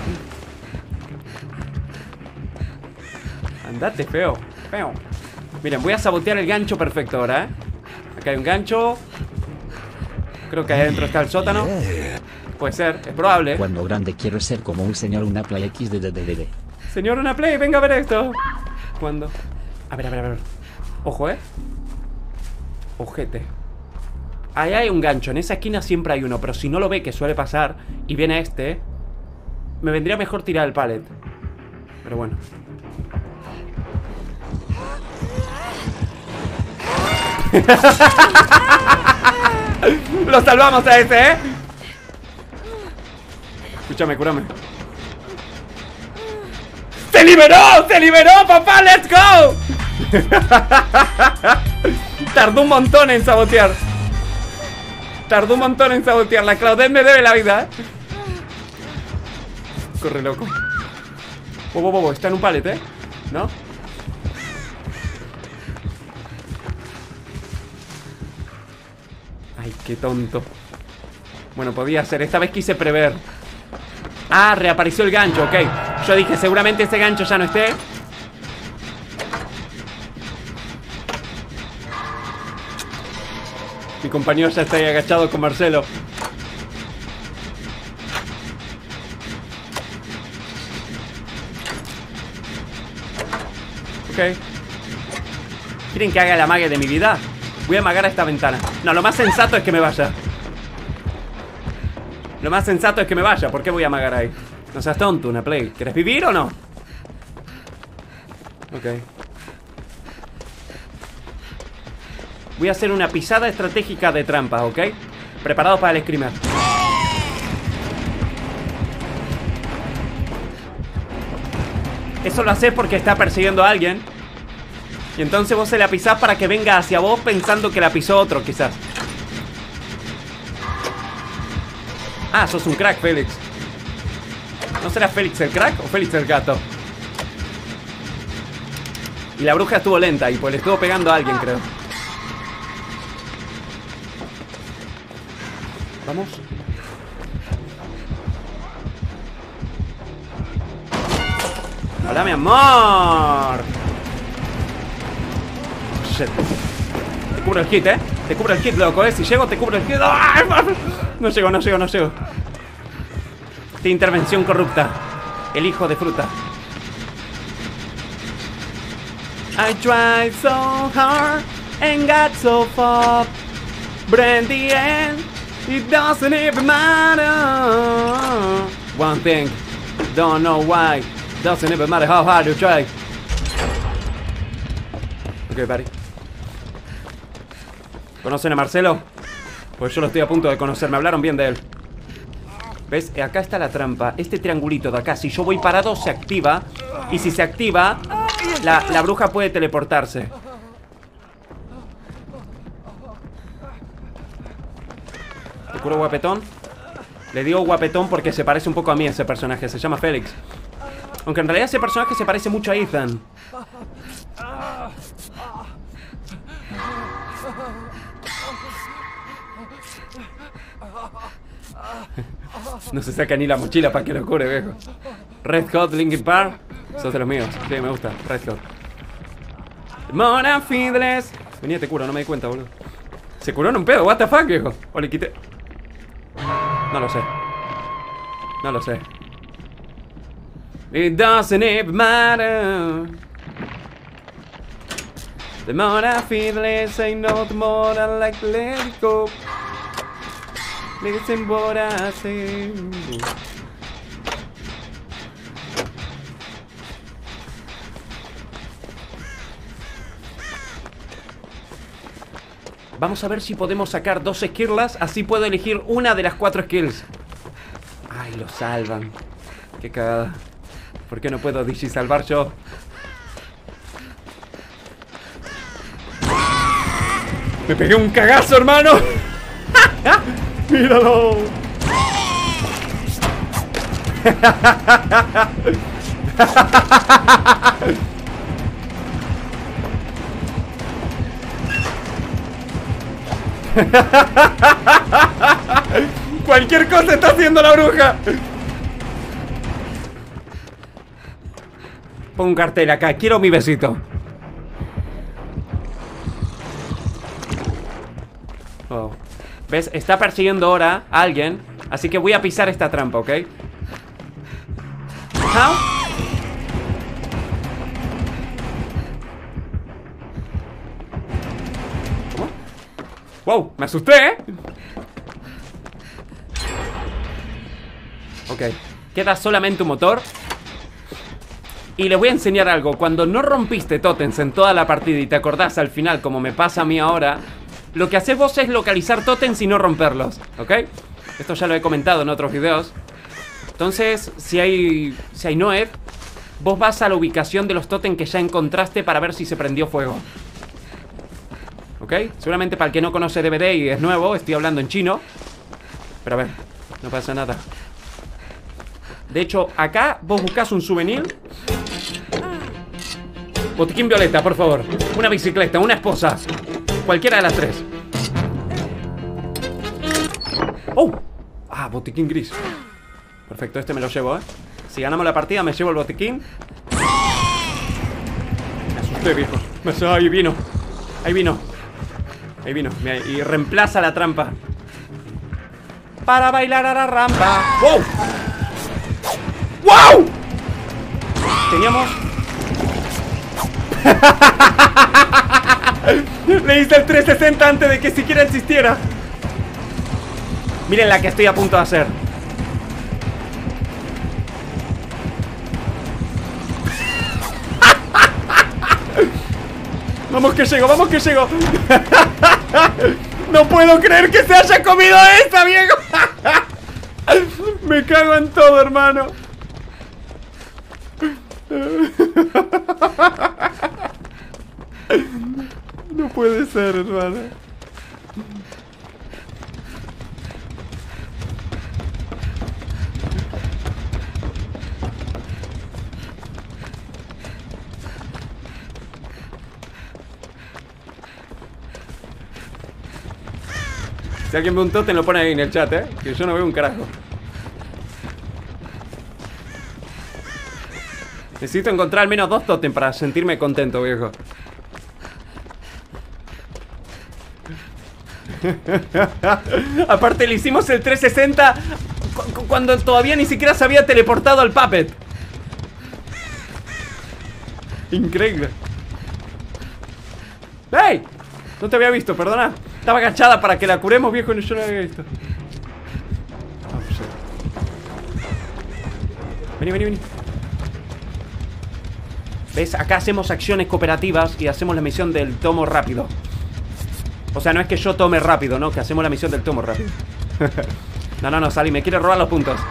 Andate, feo. Feo. Miren, voy a sabotear el gancho perfecto ahora, ¿eh? Acá hay un gancho. Creo que ahí adentro está el sótano. Puede ser, es probable. Cuando grande quiero ser como un señor, una playa X de D D D. Señor, una play, venga a ver esto. ¿Cuándo? A ver, a ver, a ver. Ojo, eh. Ojete. Ahí hay un gancho, en esa esquina siempre hay uno. Pero si no lo ve, que suele pasar, y viene este, me vendría mejor tirar el pallet. Pero bueno. Lo salvamos a ese, ¿eh? Escúchame, cúrame. ¡Se liberó! ¡Se liberó, papá! ¡Let's go! Tardó un montón en sabotear. Tardó un montón en sabotear. La Claudette me debe la vida, ¿eh? Corre, loco. Bobo, bobo, está en un pallet, ¿eh? ¿No? Ay, qué tonto. Bueno, podía ser. Esta vez quise prever. Ah, reapareció el gancho, ok. Yo dije, seguramente ese gancho ya no esté. Mi compañero ya está ahí agachado con Marcelo. Ok. ¿Quieren que haga el amague de mi vida? Voy a amagar a esta ventana. No, lo más sensato es que me vaya. Lo más sensato es que me vaya. ¿Por qué voy a amagar ahí? No seas tonto, una play. ¿Quieres vivir o no? Ok. Voy a hacer una pisada estratégica de trampas, ¿ok? Preparados para el screamer. Eso lo haces porque está persiguiendo a alguien. Y entonces vos se la pisás para que venga hacia vos pensando que la pisó otro, quizás. Ah, sos un crack, Félix. ¿No será Félix el crack o Félix el gato? Y la bruja estuvo lenta y pues le estuvo pegando a alguien, creo. Vamos. Hola, mi amor. Shit. Te cubro el hit, eh. Te cubro el hit, loco, eh. Si llego, te cubro el hit. No llego, no llego, no llego. Esta intervención corrupta. El hijo de fruta. I tried so hard and got so far, but in the end it doesn't even matter. One thing, don't know why, doesn't even matter how hard you try. Ok, buddy. ¿Conocen a Marcelo? Pues yo lo estoy a punto de conocer, me hablaron bien de él. ¿Ves? Acá está la trampa. Este triangulito de acá, si yo voy parado, se activa. Y si se activa, la, la bruja puede teleportarse. ¿Te curo guapetón? Le digo guapetón porque se parece un poco a mí ese personaje. Se llama Félix. Aunque en realidad ese personaje se parece mucho a Ethan. No se saca ni la mochila para que lo cure, viejo. Red Hot, Linkin Park. Sos de los míos. Sí, me gusta. Red Hot. Mona Fiddles. Venía, te curo, no me di cuenta, boludo. Se curó en un pedo, what the fuck, viejo. O le quité. No lo sé. No lo sé. It doesn't even matter. The more I feel less, I know the more I like to let it go. Listen what I say. Vamos a ver si podemos sacar dos skills. Así puedo elegir una de las cuatro skills. Ay, lo salvan. Qué cagada. ¿Por qué no puedo digisalvar yo? Me pegué un cagazo, hermano. ¡Míralo! Cualquier cosa está haciendo la bruja. Pongo un cartel acá. Quiero mi besito. Oh. ¿Ves? Está persiguiendo ahora a alguien. Así que voy a pisar esta trampa, ¿ok? How? Wow, me asusté, ¿eh? Ok, queda solamente un motor. Y les voy a enseñar algo. Cuando no rompiste tótems en toda la partida y te acordás al final, como me pasa a mí ahora, lo que haces vos es localizar tótems y no romperlos, ¿ok? Esto ya lo he comentado en otros videos. Entonces, si hay, si hay Noed, vos vas a la ubicación de los tótems que ya encontraste para ver si se prendió fuego, ¿ok? Seguramente para el que no conoce D V D y es nuevo, estoy hablando en chino. Pero a ver, no pasa nada. De hecho, acá vos buscás un souvenir. Botiquín violeta, por favor. Una bicicleta, una esposa. Cualquiera de las tres. ¡Oh! Ah, botiquín gris. Perfecto, este me lo llevo, ¿eh? Si ganamos la partida me llevo el botiquín. Me asusté, viejo. Me asusté. Ahí vino. Ahí vino. Ahí vino. Y reemplaza la trampa. Para bailar a la rampa. ¡Wow! ¡Wow! Teníamos... Le hice el trescientos sesenta antes de que siquiera existiera. Miren la que estoy a punto de hacer. Vamos que llego, vamos que llego. No puedo creer que se haya comido esa, viejo. Me cago en todo, hermano. No puede ser, hermano. Si alguien ve un tótem lo pone ahí en el chat, eh, que yo no veo un carajo. Necesito encontrar al menos dos tótem para sentirme contento, viejo. Aparte le hicimos el trescientos sesenta cu cuando todavía ni siquiera se había teleportado al Puppet. Increíble. ¡Hey! No te había visto, perdona. Estaba agachada para que la curemos, viejo, y yo no la había visto. Oh, shit. Vení, vení, vení. ¿Ves? Acá hacemos acciones cooperativas y hacemos la misión del tomo rápido. O sea, no es que yo tome rápido, ¿no? Que hacemos la misión del tomo rápido. No, no, no, Sally, me quiere robar los puntos.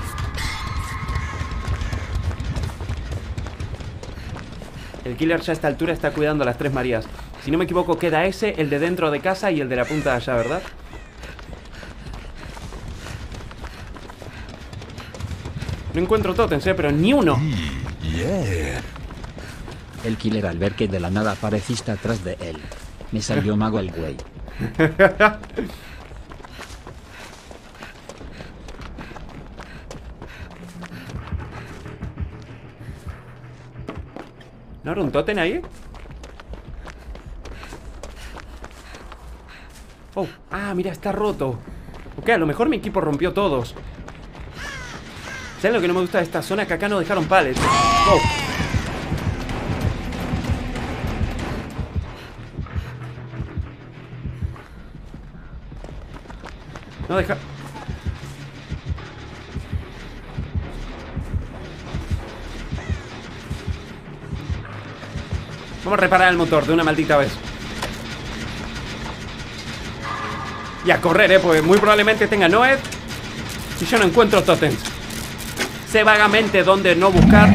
El killer ya a esta altura está cuidando a las tres Marías. Si no me equivoco, queda ese, el de dentro de casa y el de la punta de allá, ¿verdad? No encuentro tótems, ¿eh? Pero ni uno. Yeah. El killer al ver que de la nada apareciste atrás de él. Me salió mago el güey. ¿No era un tótem ahí? Oh, ah, mira, está roto. Ok, a lo mejor mi equipo rompió todos. ¿Saben lo que no me gusta de esta zona? Que acá no dejaron pallets. Oh. No deja... Vamos a reparar el motor de una maldita vez. Y a correr, eh, porque muy probablemente tenga Noed. Y yo no encuentro tótems. Sé vagamente dónde no buscar.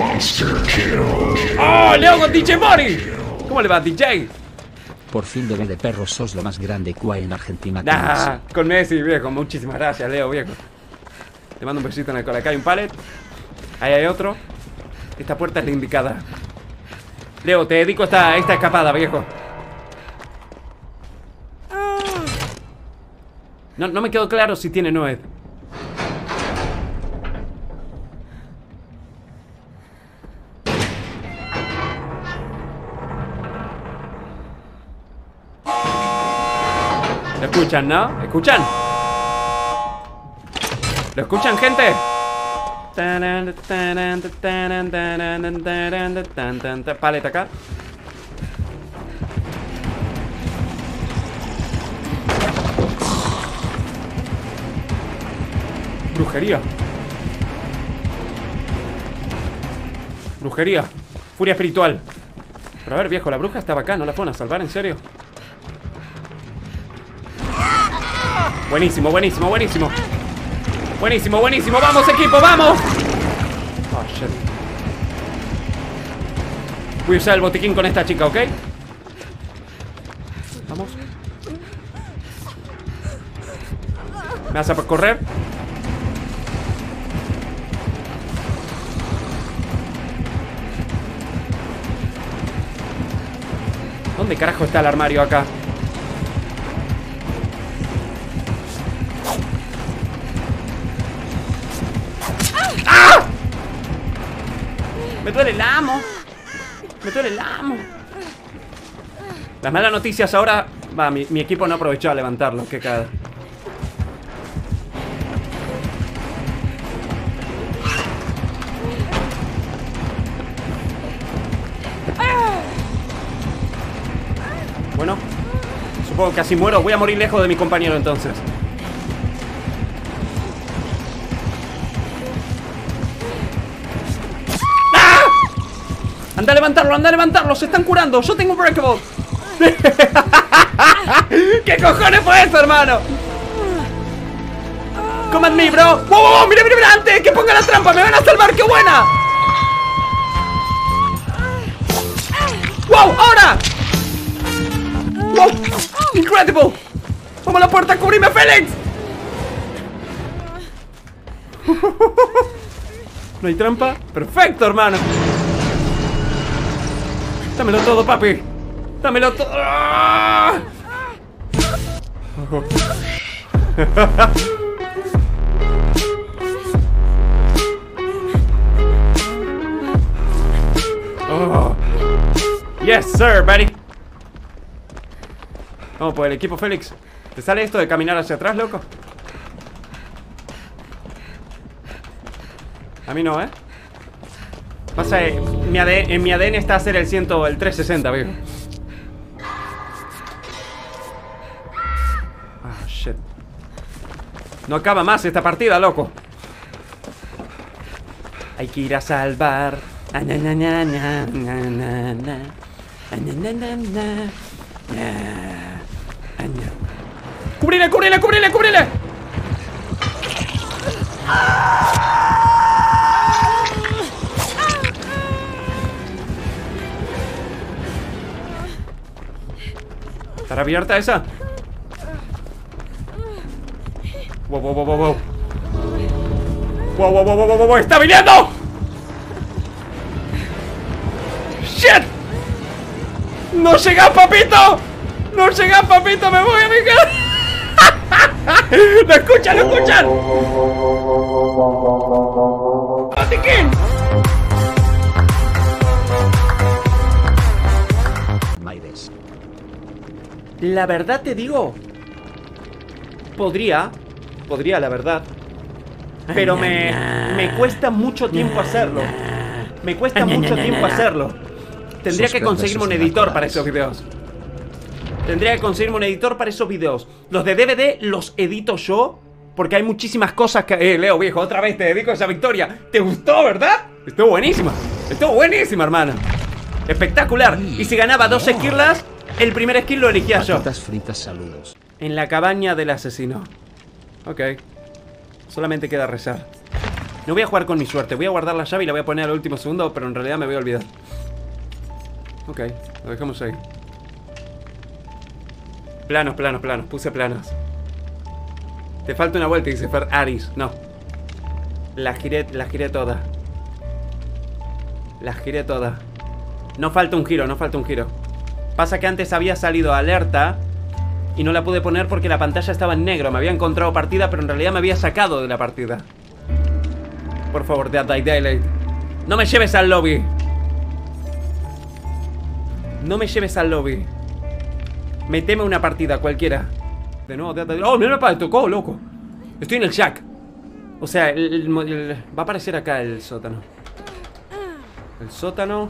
¡Oh, Leo con D J Mori! ¿Cómo le va, D J? Por fin, bebé de perros, sos lo más grande que hay en Argentina. Nah, con Messi, viejo. Muchísimas gracias, Leo, viejo. Te mando un besito en el cola. Acá hay un pallet. Ahí hay otro. Esta puerta es la indicada. Leo, te dedico esta, esta escapada, viejo. No, no me quedó claro si tiene Noed. ¿Lo escuchan, no? ¿Escuchan? ¿Lo escuchan, gente? Paleta acá. Brujería. Brujería. Furia espiritual. Pero a ver, viejo, la bruja estaba acá. ¿No la fueron a salvar? ¿En serio? Buenísimo, buenísimo, buenísimo. Buenísimo, buenísimo. ¡Vamos, equipo, vamos! Oh, shit. Voy a usar el botiquín con esta chica, ¿ok? Vamos. ¿Me vas a correr? ¿Dónde carajo está el armario acá? ¡Ah! Me duele el amo. Me duele el amo. Las malas noticias ahora... Va, mi, mi equipo no aprovechó a levantarlo. Qué cagada. Bueno, supongo que casi muero. Voy a morir lejos de mi compañero entonces. ¡Ah! Anda a levantarlo, anda a levantarlo. Se están curando. Yo tengo un breakable. ¿Qué cojones fue eso, hermano? Come at me, bro. ¡Wow, wow, wow! ¡Mira, mira, mira! ¡Antes que ponga la trampa! ¡Me van a salvar! ¡Qué buena! ¡Wow! ¡Ahora! ¡Wow! ¡Incredible! ¡Vamos a la puerta! ¡Cubrime, Félix! ¿No hay trampa? ¡Perfecto, hermano! Dámelo todo, papi. Dámelo todo. ¡Ah! Oh. Yes, sir, buddy. Vamos por el equipo, Félix. ¿Te sale esto de caminar hacia atrás, loco? A mí no, ¿eh? Pasa, eh, mi A D N, en mi A D N está hacer el cien, el trescientos sesenta, viejo. Ah, shit. No acaba más esta partida, loco. Hay que ir a salvar. Ah, na, na, na, na, na, na, na. Ah, na, na, na, na. Ah, na. ¡Cúbrile, cúbrile, cúbrile, cúbrile! ¿Estará abierta esa? Wow, wow, wow, wow, wow. Wow, wow, wow, wow, wow, wow. ¡Está viniendo! ¡Shit! ¡No llega, papito! ¡No llega, papito! ¡Me voy a mi casa! ¡Lo escuchan, lo escuchan! ¡Botiquín! Maides. La verdad te digo. Podría. Podría, la verdad. Pero me, me cuesta mucho tiempo hacerlo. Me cuesta mucho tiempo hacerlo. Tendría que conseguirme un editor para esos videos. Tendría que conseguirme un editor para esos videos. Los de D V D los edito yo, porque hay muchísimas cosas que... Eh, Leo, viejo, otra vez te dedico a esa victoria. ¿Te gustó, verdad? Estuvo buenísima. Estuvo buenísima, hermano. Espectacular. Y si ganaba dos esquirlas, el primer skill lo elegía yo. Patatas fritas, saludos. En la cabaña del asesino. Ok. Solamente queda rezar. No voy a jugar con mi suerte. Voy a guardar la llave y la voy a poner al último segundo, pero en realidad me voy a olvidar. Ok, lo dejamos ahí. Planos, planos, planos. Puse planos. Te falta una vuelta, dice Fer Aris. No. La giré, la giré toda. La giré toda. No falta un giro, no falta un giro. Pasa que antes había salido alerta y no la pude poner porque la pantalla estaba en negro. Me había encontrado partida, pero en realidad me había sacado de la partida. Por favor, Dead by Daylight. No me lleves al lobby. No me lleves al lobby. Meteme una partida, cualquiera. De nuevo, Dead by Daylight. Oh, mira, me tocó, loco. Estoy en el Shack. O sea, el, el, el, va a aparecer acá el sótano. El sótano.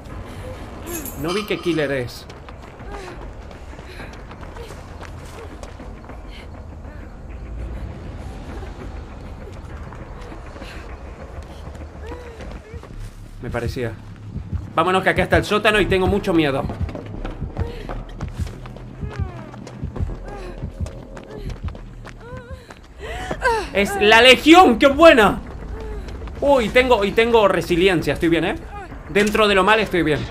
No vi qué killer es. Me parecía. Vámonos que acá está el sótano y tengo mucho miedo. Es la legión, qué buena. Uy, tengo, y tengo resiliencia, estoy bien, ¿eh? Dentro de lo mal estoy bien.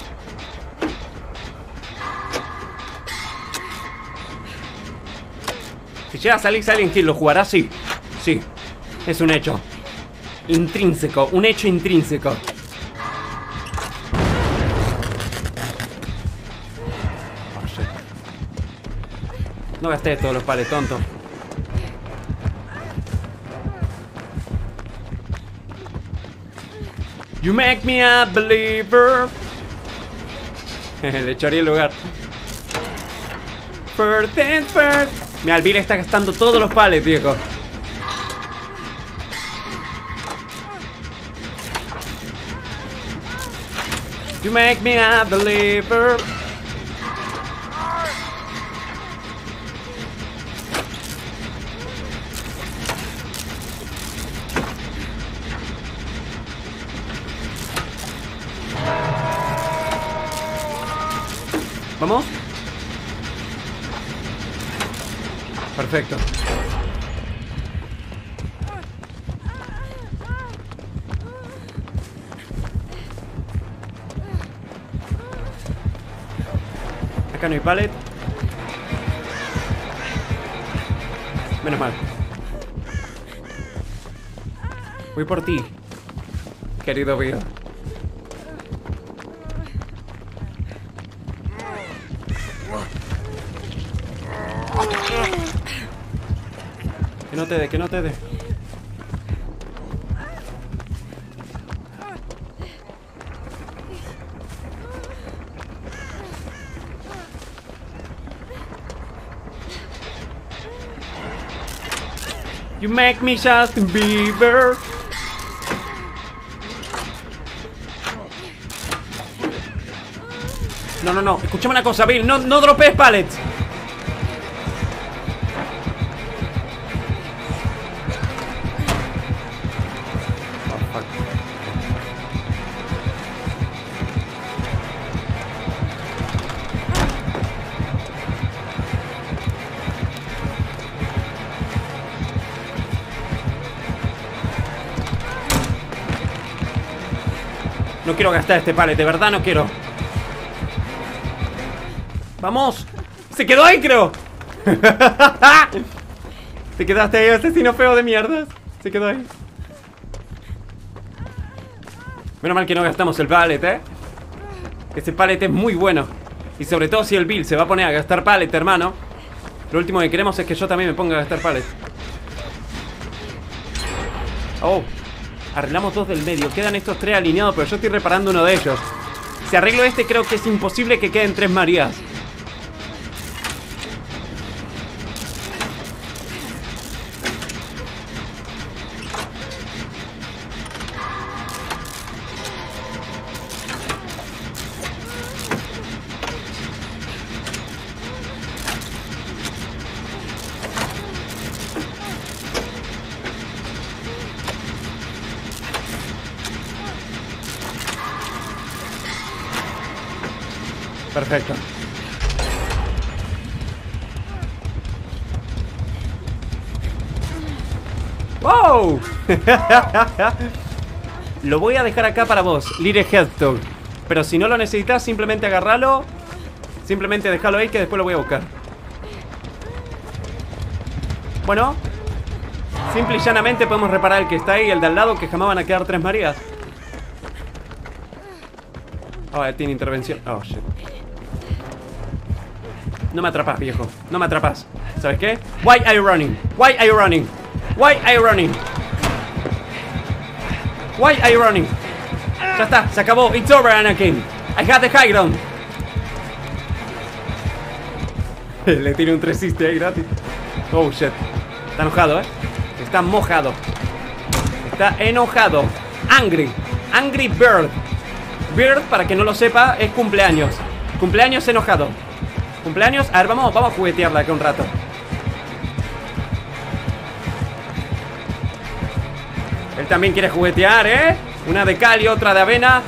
Si llega a salir Silent Hill, ¿lo jugará? Sí. Sí, es un hecho intrínseco, un hecho intrínseco. Oh, shit. No gasté todos los pales, tonto. You make me a believer. Le echaría el lugar. First and first. Mira, el Bill está gastando todos los pales, viejo. You make me a believer. ¿Vamos? Perfecto. Acá no hay pallet. Menos mal. Voy por ti, querido Bill. Que no te dé, que no te dé. You make me Justin Bieber. No, no, no. Escuchame una cosa, Bill. No, no dropees pallets. No quiero gastar este pallet, de verdad no quiero. ¡Vamos! ¡Se quedó ahí, creo! Te quedaste ahí, asesino feo de mierdas. Se quedó ahí. Menos mal que no gastamos el pallet, ¿eh? Ese pallet es muy bueno. Y sobre todo si el Bill se va a poner a gastar pallet, hermano. Lo último que queremos es que yo también me ponga a gastar pallet. Oh, arreglamos dos del medio. Quedan estos tres alineados, pero yo estoy reparando uno de ellos. Si arreglo este, creo que es imposible que queden tres Marías. Perfecto. ¡Wow! Lo voy a dejar acá para vos, Little Headstone. Pero si no lo necesitas, simplemente agarralo. Simplemente déjalo ahí que después lo voy a buscar. Bueno, simple y llanamente podemos reparar el que está ahí y el de al lado, que jamás van a quedar tres Marías. Oh, tiene intervención. Oh, shit. No me atrapas, viejo. No me atrapas. ¿Sabes qué? Why are you running? Why are you running? Why are you running? Why are you running? Ya está, se acabó. It's over, Anakin. I had the high ground. Le tiene un tres sixty ahí gratis. Oh, shit. Está enojado, ¿eh? Está mojado. Está enojado. Angry. Angry Bird. Bird, para que no lo sepa, es cumpleaños. Cumpleaños enojado. Cumpleaños, a ver, vamos, vamos a juguetearla acá un rato. Él también quiere juguetear, ¿eh? Una de cal y otra de avena.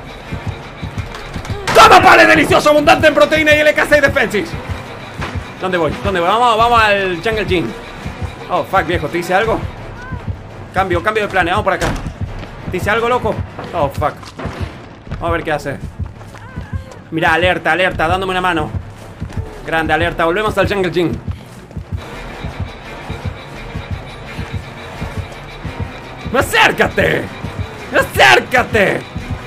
¡Toma, vale! Delicioso, abundante en proteína y L K seis Defensis. ¿Dónde voy? ¿Dónde voy? Vamos, vamos al Jungle Gym. Oh, fuck, viejo, ¿te hice algo? Cambio, cambio de planes, vamos por acá. ¿Te hice algo, loco? Oh, fuck. Vamos a ver qué hace. Mira, alerta, alerta, dándome una mano. Grande, alerta, volvemos al Jungle Gym. ¡Acércate! ¡Acércate!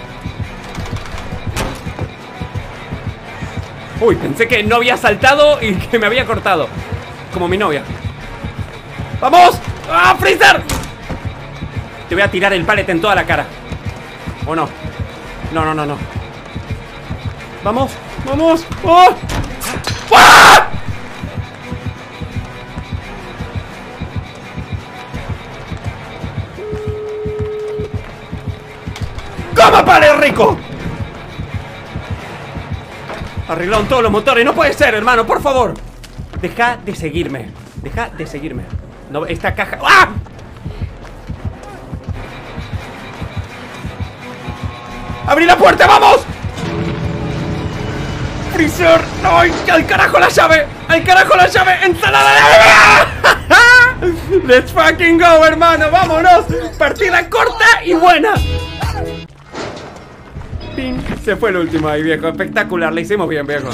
Uy, pensé que no había saltado y que me había cortado. Como mi novia. ¡Vamos! ¡Ah, Freezer! Te voy a tirar el pallet en toda la cara. ¿O no? No, no, no, no. ¡Vamos! ¡Vamos! ¡Oh! ¡Ah! ¡Coma, pallet rico! Arreglaron todos los motores. No puede ser, hermano, por favor. Deja de seguirme. Deja de seguirme. No, esta caja. ¡Ah! ¡Abrí la puerta! ¡Vamos! ¡Freezer! ¡No! ¡Al carajo la llave! ¡Al carajo la llave! ¡Ensalada de... ¡Let's fucking go, hermano! ¡Vámonos! Partida corta y buena. ¡Pin! Se fue el último ahí, viejo. Espectacular. Le hicimos bien, viejo.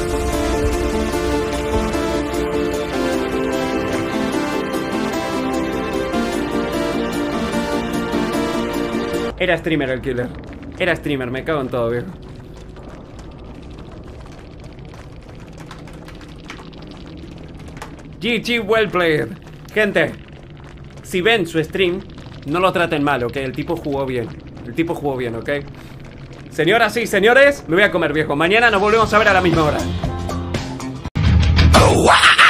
Era streamer el killer. Era streamer, me cago en todo, viejo. G G, well played. Gente, si ven su stream, no lo traten mal, ¿ok? El tipo jugó bien. El tipo jugó bien, ¿ok? Señoras y señores, me voy a comer, viejo. Mañana nos volvemos a ver a la misma hora. Oh, wow.